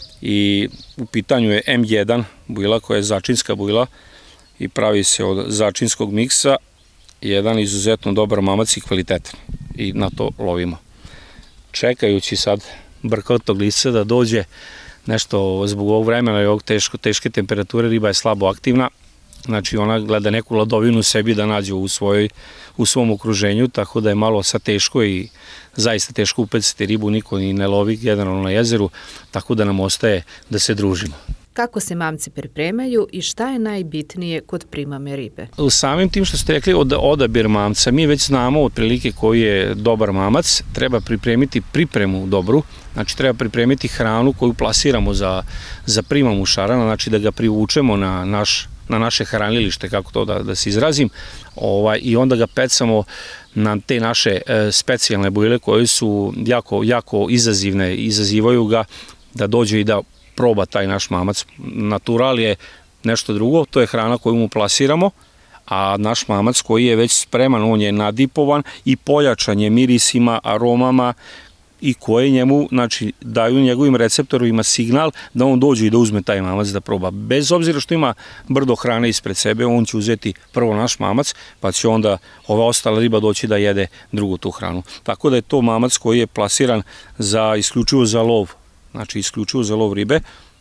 I u pitanju je em jedan bujila koja je začinska bujila i pravi se od začinskog miksa, jedan izuzetno dobar mamac i kvalitetan i na to lovimo. Čekajući sad brkotog lica da dođe nešto zbog ovog vremena i ovog teško, teške temperature, riba je slabo aktivna, znači ona gleda neku ladovinu sebi da nađe u, svojoj, u svom okruženju, tako da je malo sad teško i zaista teško upecati ribu, niko ni ne lovi generalno na jezeru, tako da nam ostaje da se družimo. Kako se mamci pripremaju i šta je najbitnije kod primame ribe? U samim tim što ste rekli od odabir mamca, mi već znamo otprilike koji je dobar mamac, treba pripremiti pripremu dobru, znači treba pripremiti hranu koju plasiramo za, za primamu šarana, znači da ga privučemo na naš na naše hranilište, kako to da, da se izrazim, ovaj, i onda ga pecamo na te naše e, specijalne bujile koje su jako, jako izazivne, izazivaju ga da dođe i da proba taj naš mamac. Natural je nešto drugo, to je hrana koju mu plasiramo, a naš mamac koji je već spreman, on je nadipovan i pojačan je mirisima, aromama i koje njemu, znači, daju njegovim receptorima signal da on dođe i da uzme taj mamac da proba. Bez obzira što ima brdo hrane ispred sebe, on će uzeti prvo naš mamac, pa će onda ova ostala riba doći da jede drugu tu hranu. Tako da je to mamac koji je plasiran za, isključivo za lov, znači isključivo za lov ribe,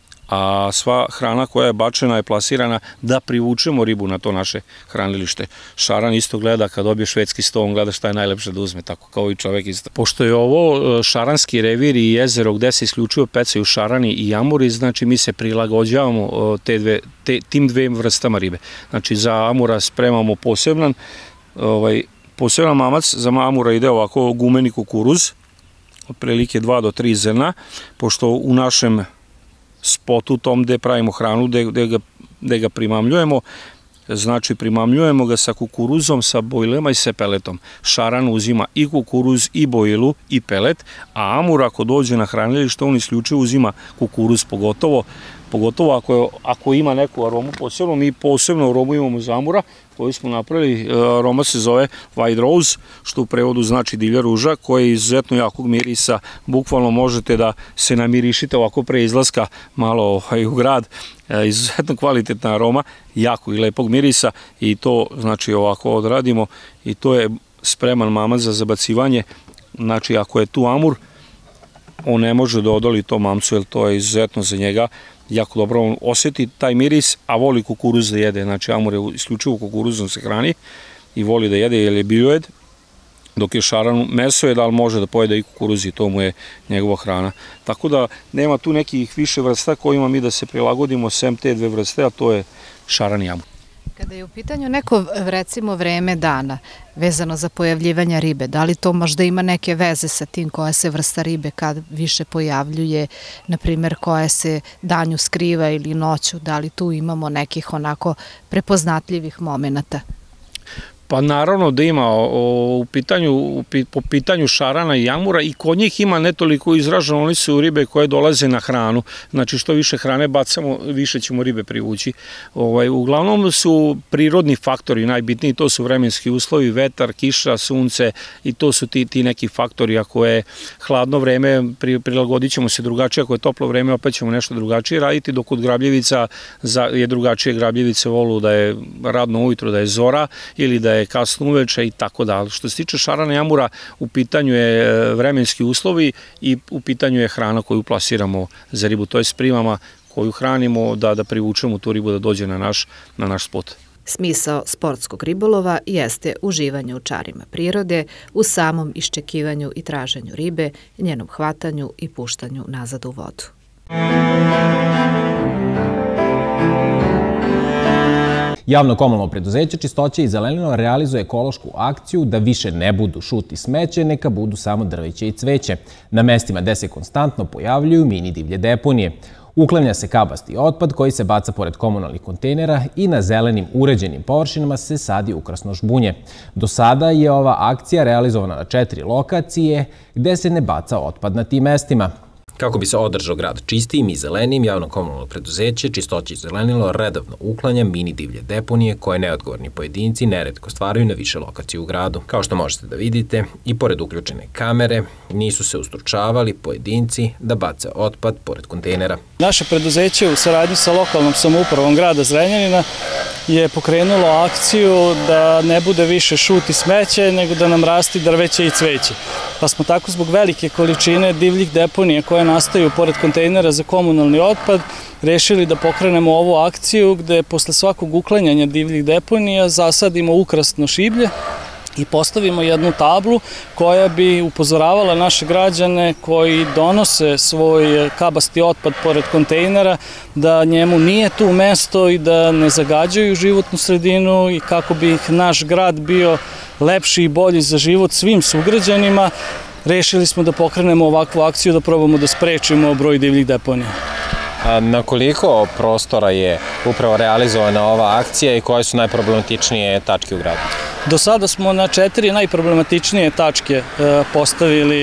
a sva hrana koja je bačena je plasirana da privučemo ribu na to naše hranilište. Šaran isto gleda, kad dobije švedski sto, on gleda šta je najlepše da uzme, tako kao i čovek isto. Pošto je ovo šaranski revir i jezero gde se isključivo pecaju šarani i jamuri, znači mi se prilagođavamo te dve, te, tim dvem vrstama ribe. Znači za amura spremamo poseban, ovaj, poseban mamac, za amura ide ovako gumeni kukuruz, otprilike dva do tri zrna, pošto u našem spotu tom gde pravimo hranu, gde, gde, ga, gde ga primamljujemo, znači primamljujemo ga sa kukuruzom, sa bojlema i sa peletom. Šaran uzima i kukuruz, i bojlu, i pelet, a amur ako dođe na hranilište, on isključivo uzima kukuruz, pogotovo, pogotovo ako, ako ima neku aromu posebno, mi posebno aromu imamo za amura, koju smo napravili, aroma se zove White Rose, što u prevodu znači divlja ruža, koja je izuzetno jakog mirisa, bukvalno možete da se namirišite ovako pre izlaska malo u grad, izuzetno kvalitetna aroma, jako i lepog mirisa i to znači ovako odradimo i to je spreman mamac za zabacivanje, znači ako je tu amur, on ne može da odoli to mamcu, jer to je izuzetno za njega jako dobro, on osjeti taj miris, a voli kukuruz da jede, znači amur je isključivo kukuruzom se hrani i voli da jede jer je biljojed, dok je šaran mesojed, ali može da pojede i kukuruz i to mu je njegova hrana. Tako da nema tu nekih više vrsta kojima mi da se prilagodimo sem te dve vrste, a to je šaran i amur. Kada je u pitanju neko, recimo, vreme dana vezano za pojavljivanje ribe, da li to možda ima neke veze sa tim koja se vrsta ribe kad više pojavljuje, na primjer koja se danju skriva ili noću, da li tu imamo nekih onako prepoznatljivih momenata? Pa naravno da ima, u pitanju, po pitanju šarana i jamura i kod njih ima ne toliko izraženo, oni su ribe koje dolaze na hranu, znači što više hrane bacamo, više ćemo ribe privući. Ovaj, uglavnom su prirodni faktori najbitniji, to su vremenski uslovi, vetar, kiša, sunce i to su ti, ti neki faktori. Ako je hladno vreme, prilagodit ćemo se drugačije, ako je toplo vreme, opet ćemo nešto drugačije raditi, dok kod grabljevica je drugačije, grabljevice volu da je radno ujutro, da je zora ili da je kasno uveče i tako da. Što se tiče šarana i amura, u pitanju je vremenski uslovi i u pitanju je hrana koju plasiramo za ribu, to je s primama koju hranimo da, da privučemo tu ribu da dođe na naš, na naš spot. Smisao sportskog ribolova jeste uživanje u čarima prirode, u samom iščekivanju i traženju ribe, njenom hvatanju i puštanju nazad u vodu. Javno komunalno preduzeće Čistoća i zelenilo realizuje ekološku akciju da više ne budu šut i smeće, neka budu samo drveće i cveće. Na mestima gde se konstantno pojavljuju mini divlje deponije. Uklanja se kabasti otpad koji se baca pored komunalnih kontejnera i na zelenim uređenim površinama se sadi ukrasno žbunje. Do sada je ova akcija realizovana na četiri lokacije gde se ne baca otpad na tim mestima. Kako bi se održao grad čistijim i zelenim, javno komunalno preduzeće Čistoća i zelenilo redovno uklanja mini divlje deponije koje neodgovorni pojedinci neretko stvaraju na više lokacije u gradu. Kao što možete da vidite, i pored uključene kamere nisu se ustručavali pojedinci da bace otpad pored kontejnera. Naše preduzeće u saradnji sa lokalnom samoupravom grada Zrenjanina je pokrenulo akciju da ne bude više šut i smeće, nego da nam rasti drveće i cveće. Pa smo tako zbog velike količine divljih deponija koje nastaju pored kontejnera za komunalni otpad rešili da pokrenemo ovu akciju gde posle svakog uklanjanja divljih deponija zasadimo ukrasno šiblje i postavimo jednu tablu koja bi upozoravala naše građane koji donose svoj kabasti otpad pored kontejnera da njemu nije tu mesto i da ne zagađaju životnu sredinu i kako bi naš grad bio lepši i bolji za život svim sugrađanima. Rešili smo da pokrenemo ovakvu akciju da probamo da sprečimo broj divljih deponija. Na koliko prostora je upravo realizovana ova akcija i koje su najproblematičnije tačke u gradu? Do sada smo na četiri najproblematičnije tačke postavili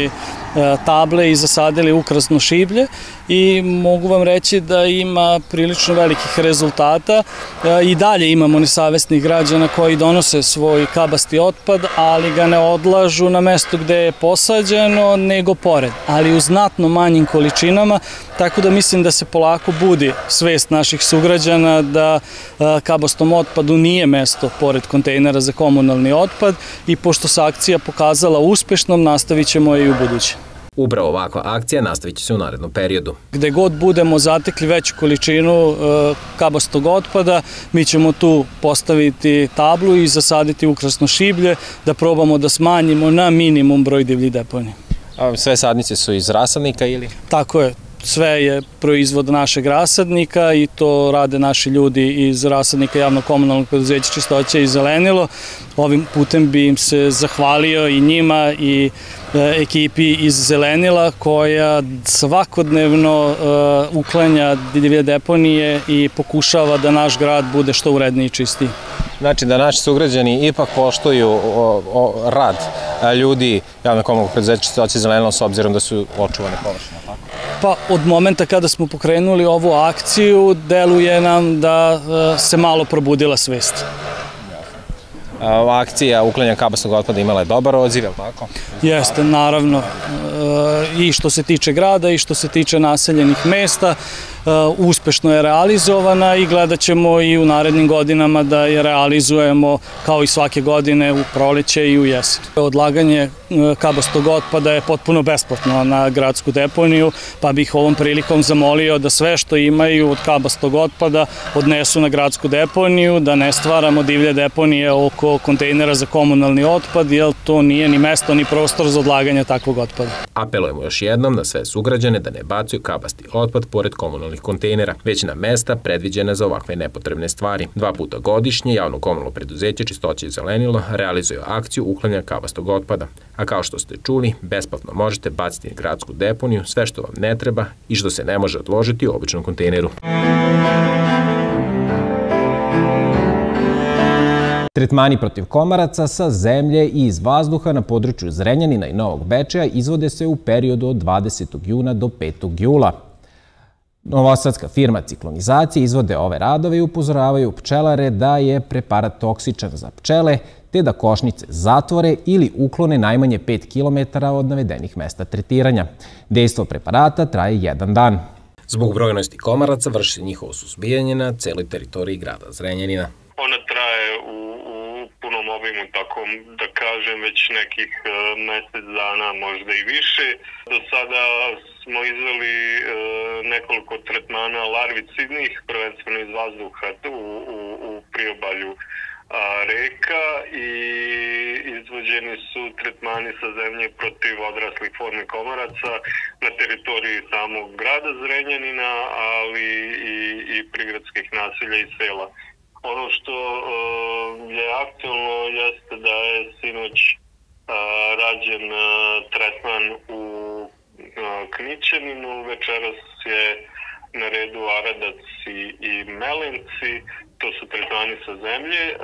table i zasadili ukrasno šiblje i mogu vam reći da ima prilično velikih rezultata. I dalje imamo nesavesnih građana koji donose svoj kabasti otpad, ali ga ne odlažu na mesto gde je posađeno, nego pored, ali u znatno manjim količinama, tako da mislim da se polako budi svest naših sugrađana da kabastom otpadu nije mesto pored kontejnera za komunalni otpad i pošto se akcija pokazala uspešnom, nastavit ćemo je i u buduće. Upravo ovakva akcija nastavit će se u narednom periodu. Gde god budemo zatekli veću količinu kabastog otpada, mi ćemo tu postaviti tablu i zasaditi ukrasno šiblje da probamo da smanjimo na minimum broj divljih deponija. A sve sadnice su iz rasadnika ili? Tako je. Sve je proizvod našeg rasadnika i to rade naši ljudi iz rasadnika javnog komunalnog preduzeća Čistoća i zelenilo. Ovim putem bi im se zahvalio i njima i ekipi iz zelenila koja svakodnevno uklanja divlje deponije i pokušava da naš grad bude što uredniji i čistiji. Znači da naši sugrađani ipak poštuju rad ljudi javnog komunalnog preduzeća Čistoća i zelenilo s obzirom da su očuvane površine, tako? Pa od momenta kada smo pokrenuli ovu akciju, deluje nam da se malo probudila svest. Ova akcija uklanjanja kabastog otpada imala je dobar odziv, je li tako? Jeste, naravno. I što se tiče grada i što se tiče naseljenih mesta, uspešno je realizovana i gledat ćemo i u narednim godinama da je realizujemo kao i svake godine u proleće i u jesen. Odlaganje kabastog otpada je potpuno besplatno na gradsku deponiju, pa bih ovom prilikom zamolio da sve što imaju od kabastog otpada odnesu na gradsku deponiju, da ne stvaramo divlje deponije oko kontejnera za komunalni otpad, jer to nije ni mesto ni prostor za odlaganje takvog otpada. Apelujemo još jednom na sve sugrađane da ne bacuju kabasti otpad pored komunalnih kontejnera, već na mesta predviđene za ovakve nepotrebne stvari. Dva puta godišnje javno komunalno preduzeće Čistoća i zelenilo realizuje akciju uklanjanja kabastog otpada. A kao što ste čuli, besplatno možete baciti na gradsku deponiju sve što vam ne treba i što se ne može odložiti u običnom kontejneru. Tretmani protiv komaraca sa zemlje i iz vazduha na području Zrenjanina i Novog Bečeja izvode se u periodu od dvadesetog juna do petog jula. Novosadska firma Ciklonizacije izvode ove radove i upozoravaju pčelare da je preparat toksičan za pčele, te da košnice zatvore ili uklone najmanje pet kilometara od navedenih mesta tretiranja. Dejstvo preparata traje jedan dan. Zbog brojnosti komaraca vrši se njihovo suzbijanje na celoj teritoriji grada Zrenjanina. Ona traje u, u punom obimu, tako da kažem, već nekih uh, mesec dana, možda i više. Do sada smo izveli uh, nekoliko tretmana larvicidnih, prvenstveno iz vazduha u, u, u priobalju a, reka i izvođeni su tretmani sa zemlje protiv odraslih formi komaraca na teritoriji samog grada Zrenjanina, ali i, i prigradskih naselja i sela. Ono što uh, je aktualno jeste da je sinoć uh, rađen uh, tretman u uh, Knićaninu, večeras je na redu Aradac i, i Melenci, to su tretmani sa zemlje. Uh,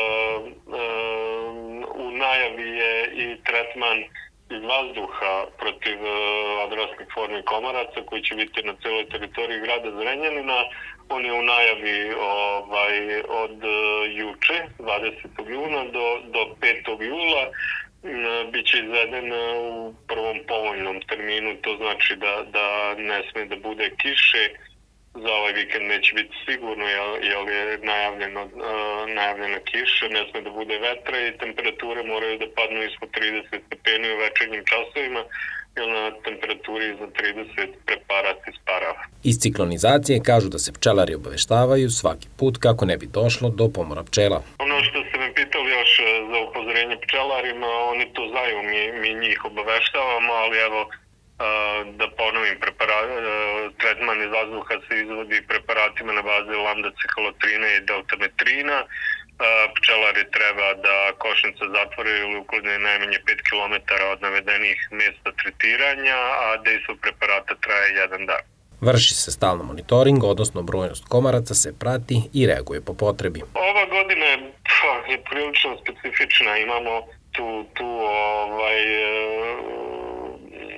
uh, u najavi je i tretman iz vazduha protiv uh, odraslih formi komaraca koji će biti na celoj teritoriji grada Zrenjanina. On je u najavi ovaj, od uh, juče, dvadesetog juna do, do petog jula. Uh, biće izveden uh, u prvom povoljnom terminu, to znači da, da ne sme da bude kiše. Za ovaj vikend neće biti sigurno, jer je najavljeno, uh, najavljena kiša, ne sme da bude vetra i temperature moraju da padnu ispod trideset stepeni u večernjim časovima, jer na temperaturi iznad trideset preparat isparava. Iz Ciklonizacije kažu da se pčelari obaveštavaju svaki put kako ne bi došlo do pomora pčela. Ono što ste me pitali još za upozorenje pčelarima, oni to znaju, mi, mi njih obaveštavamo, ali evo da ponovim, tretman iz vazduha se izvodi preparatima na bazi lambda cihalotrina i deltametrina. Pčelari treba da košnice zatvore ili uklone najmanje pet kilometara od navedenih mesta tretiranja, a dejstvo preparata traje jedan dan. Vrši se stalno monitoring, odnosno brojnost komaraca se prati i reaguje po potrebi. Ova godina je, je prilično specifična, imamo tu, tu ovaj,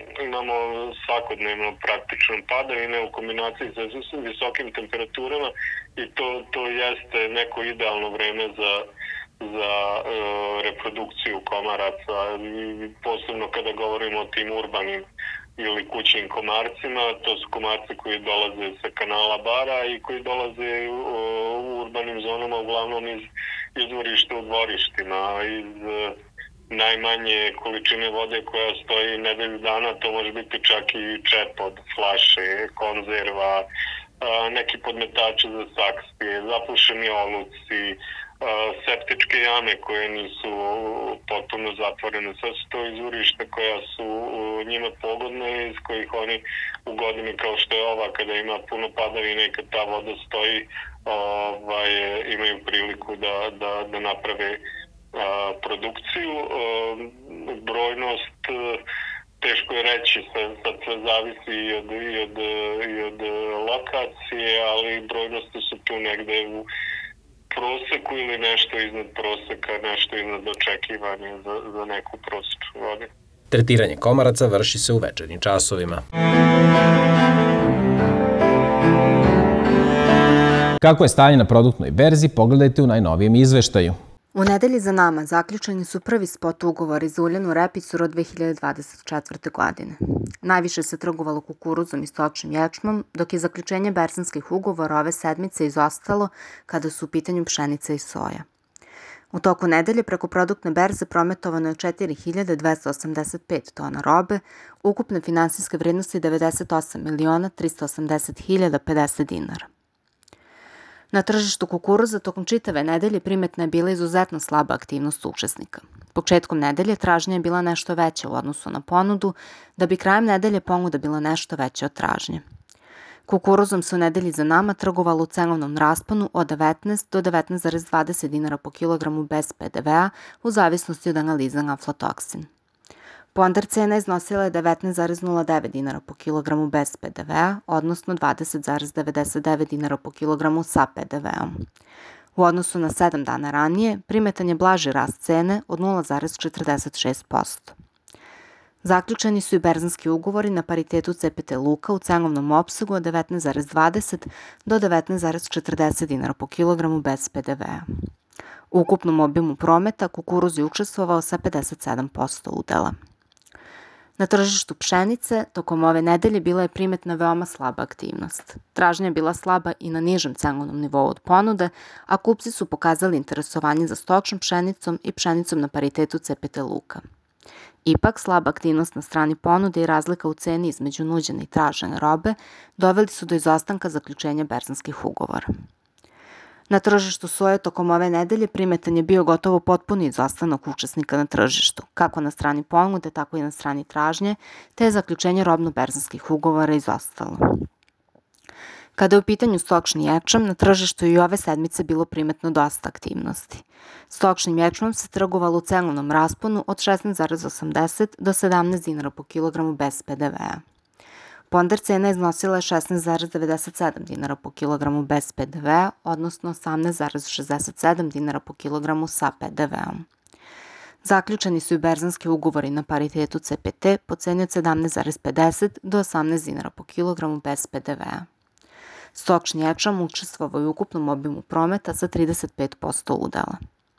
imamo svakodnevno praktično padavine u kombinaciji sa visokim temperaturama i to, to jeste neko idealno vreme za, za e, reprodukciju komaraca, i posebno kada govorimo o tim urbanim ili kućnim komarcima. To su komarci koji dolaze sa kanala Bara i koji dolaze u, u urbanim zonama uglavnom iz izvorišta u dvorištima, iz najmanje količine vode koja stoji nedelju dana, to može biti čak i čep od flaše, konzerva, neki podmetači za saksije, zapušeni oluci, septičke jame koje nisu potpuno zatvorene. Sve su to izvorišta koja su njima pogodne, iz kojih oni u godini kao što je ova, kada ima puno padavina i kad ta voda stoji, ovaj, imaju priliku da, da, da naprave a, produkciju. A, brojnost, teško je reći, sad sve zavisi i od, i, od, i od lokacije, ali brojnosti su tu negde u proseku ili nešto iznad proseka, nešto iznad očekivanja za, za neku prosječnu godinu. Tretiranje komaraca vrši se u večernjim časovima. Kako je stanje na produktnoj berzi, pogledajte u najnovijem izveštaju. U nedelji za nama zaključeni su prvi spot ugovori za uljanu repicu od dve hiljade dvadeset četvrte. godine. Najviše se trgovalo kukuruzom i stočnim ječmom, dok je zaključenje berzanskih ugovora ove sedmice izostalo kada su u pitanju pšenica i soja. U toku nedelje preko produktne berze prometovano je četiri hiljade dvesta osamdeset pet tona robe, ukupne finansijske vrednosti devedeset osam miliona trista osamdeset hiljada pedeset dinara. Na tržištu kukuruza tokom čitave nedelje primetna je bila izuzetno slaba aktivnost učesnika. Početkom nedelje tražnja je bila nešto veća u odnosu na ponudu, da bi krajem nedelje ponuda bila nešto veća od tražnje. Kukuruzom se u nedelji za nama trgovalo u cenovnom rasponu od devetnaest do devetnaest zarez dvadeset dinara po kilogramu bez pe de vea u zavisnosti od analiza na aflatoksin. Ponder cena iznosila je devetnaest zarez nula devet dinara po kilogramu bez pe de vea, odnosno dvadeset zarez devedeset devet dinara po kilogramu sa pe de veom. U odnosu na sedam dana ranije, primetan je blaži rast cene od nula zarez četrdeset šest posto. Zaključeni su i berzanski ugovori na paritetu ce pe te Luka u cenovnom opsegu od devetnaest zarez dvadeset do devetnaest zarez četrdeset dinara po kilogramu bez pe de vea. U ukupnom obimu prometa kukuruz je učestvovao sa pedeset sedam posto udela. Na tržištu pšenice, tokom ove nedelje bila je primetna veoma slaba aktivnost. Tražnja je bila slaba i na nižem cenovnom nivou od ponude, a kupci su pokazali interesovanje za stočnom pšenicom i pšenicom na paritetu ce pe te Luka. Ipak, slaba aktivnost na strani ponude i razlika u ceni između nuđene i tražene robe doveli su do izostanka zaključenja berzanskih ugovora. Na tržištu soje tokom ove nedelje primetan je bio gotovo potpuni izostanak učesnika na tržištu, kako na strani ponude, tako i na strani tražnje, te je zaključenje robno-berzanskih ugovora izostalo. Kada je u pitanju stočni ječam, na tržištu i ove sedmice bilo primetno dosta aktivnosti. Stočnim ječmom se trgovalo u cenovnom rasponu od šesnaest zarez osamdeset do sedamnaest dinara po kilogramu bez pe de vea. Ponder cena iznosila je šesnaest zarez devedeset sedam dinara po kilogramu bez pe de vea, odnosno osamnaest zarez šezdeset sedam dinara po kilogramu sa pe de veom. Zaključeni su i berzanski ugovori na paritetu ce pe te po ceni od sedamnaest zarez pedeset do osamnaest dinara po kilogramu bez pe de vea. Stočni ječam učestvovao je u ukupnom obimu prometa sa trideset pet posto udela.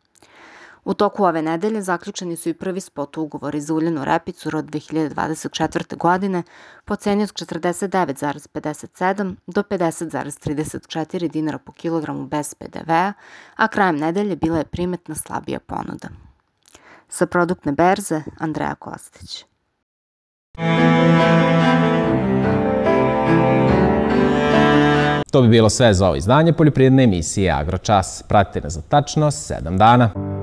U toku ove nedelje zaključeni su i prvi spot ugovori za uljanu repicu od dve hiljade dvadeset četvrte. godine po ceni od četrdeset devet zarez pedeset sedam do pedeset zarez trideset četiri dinara po kilogramu bez pe de vea, a krajem nedelje bila je primetna slabija ponuda. Sa produktne berze, Andreja Kostić. To bi bilo sve za ovo izdanje poljoprivredne emisije Agročas. Pratite nas za tačno sedam dana.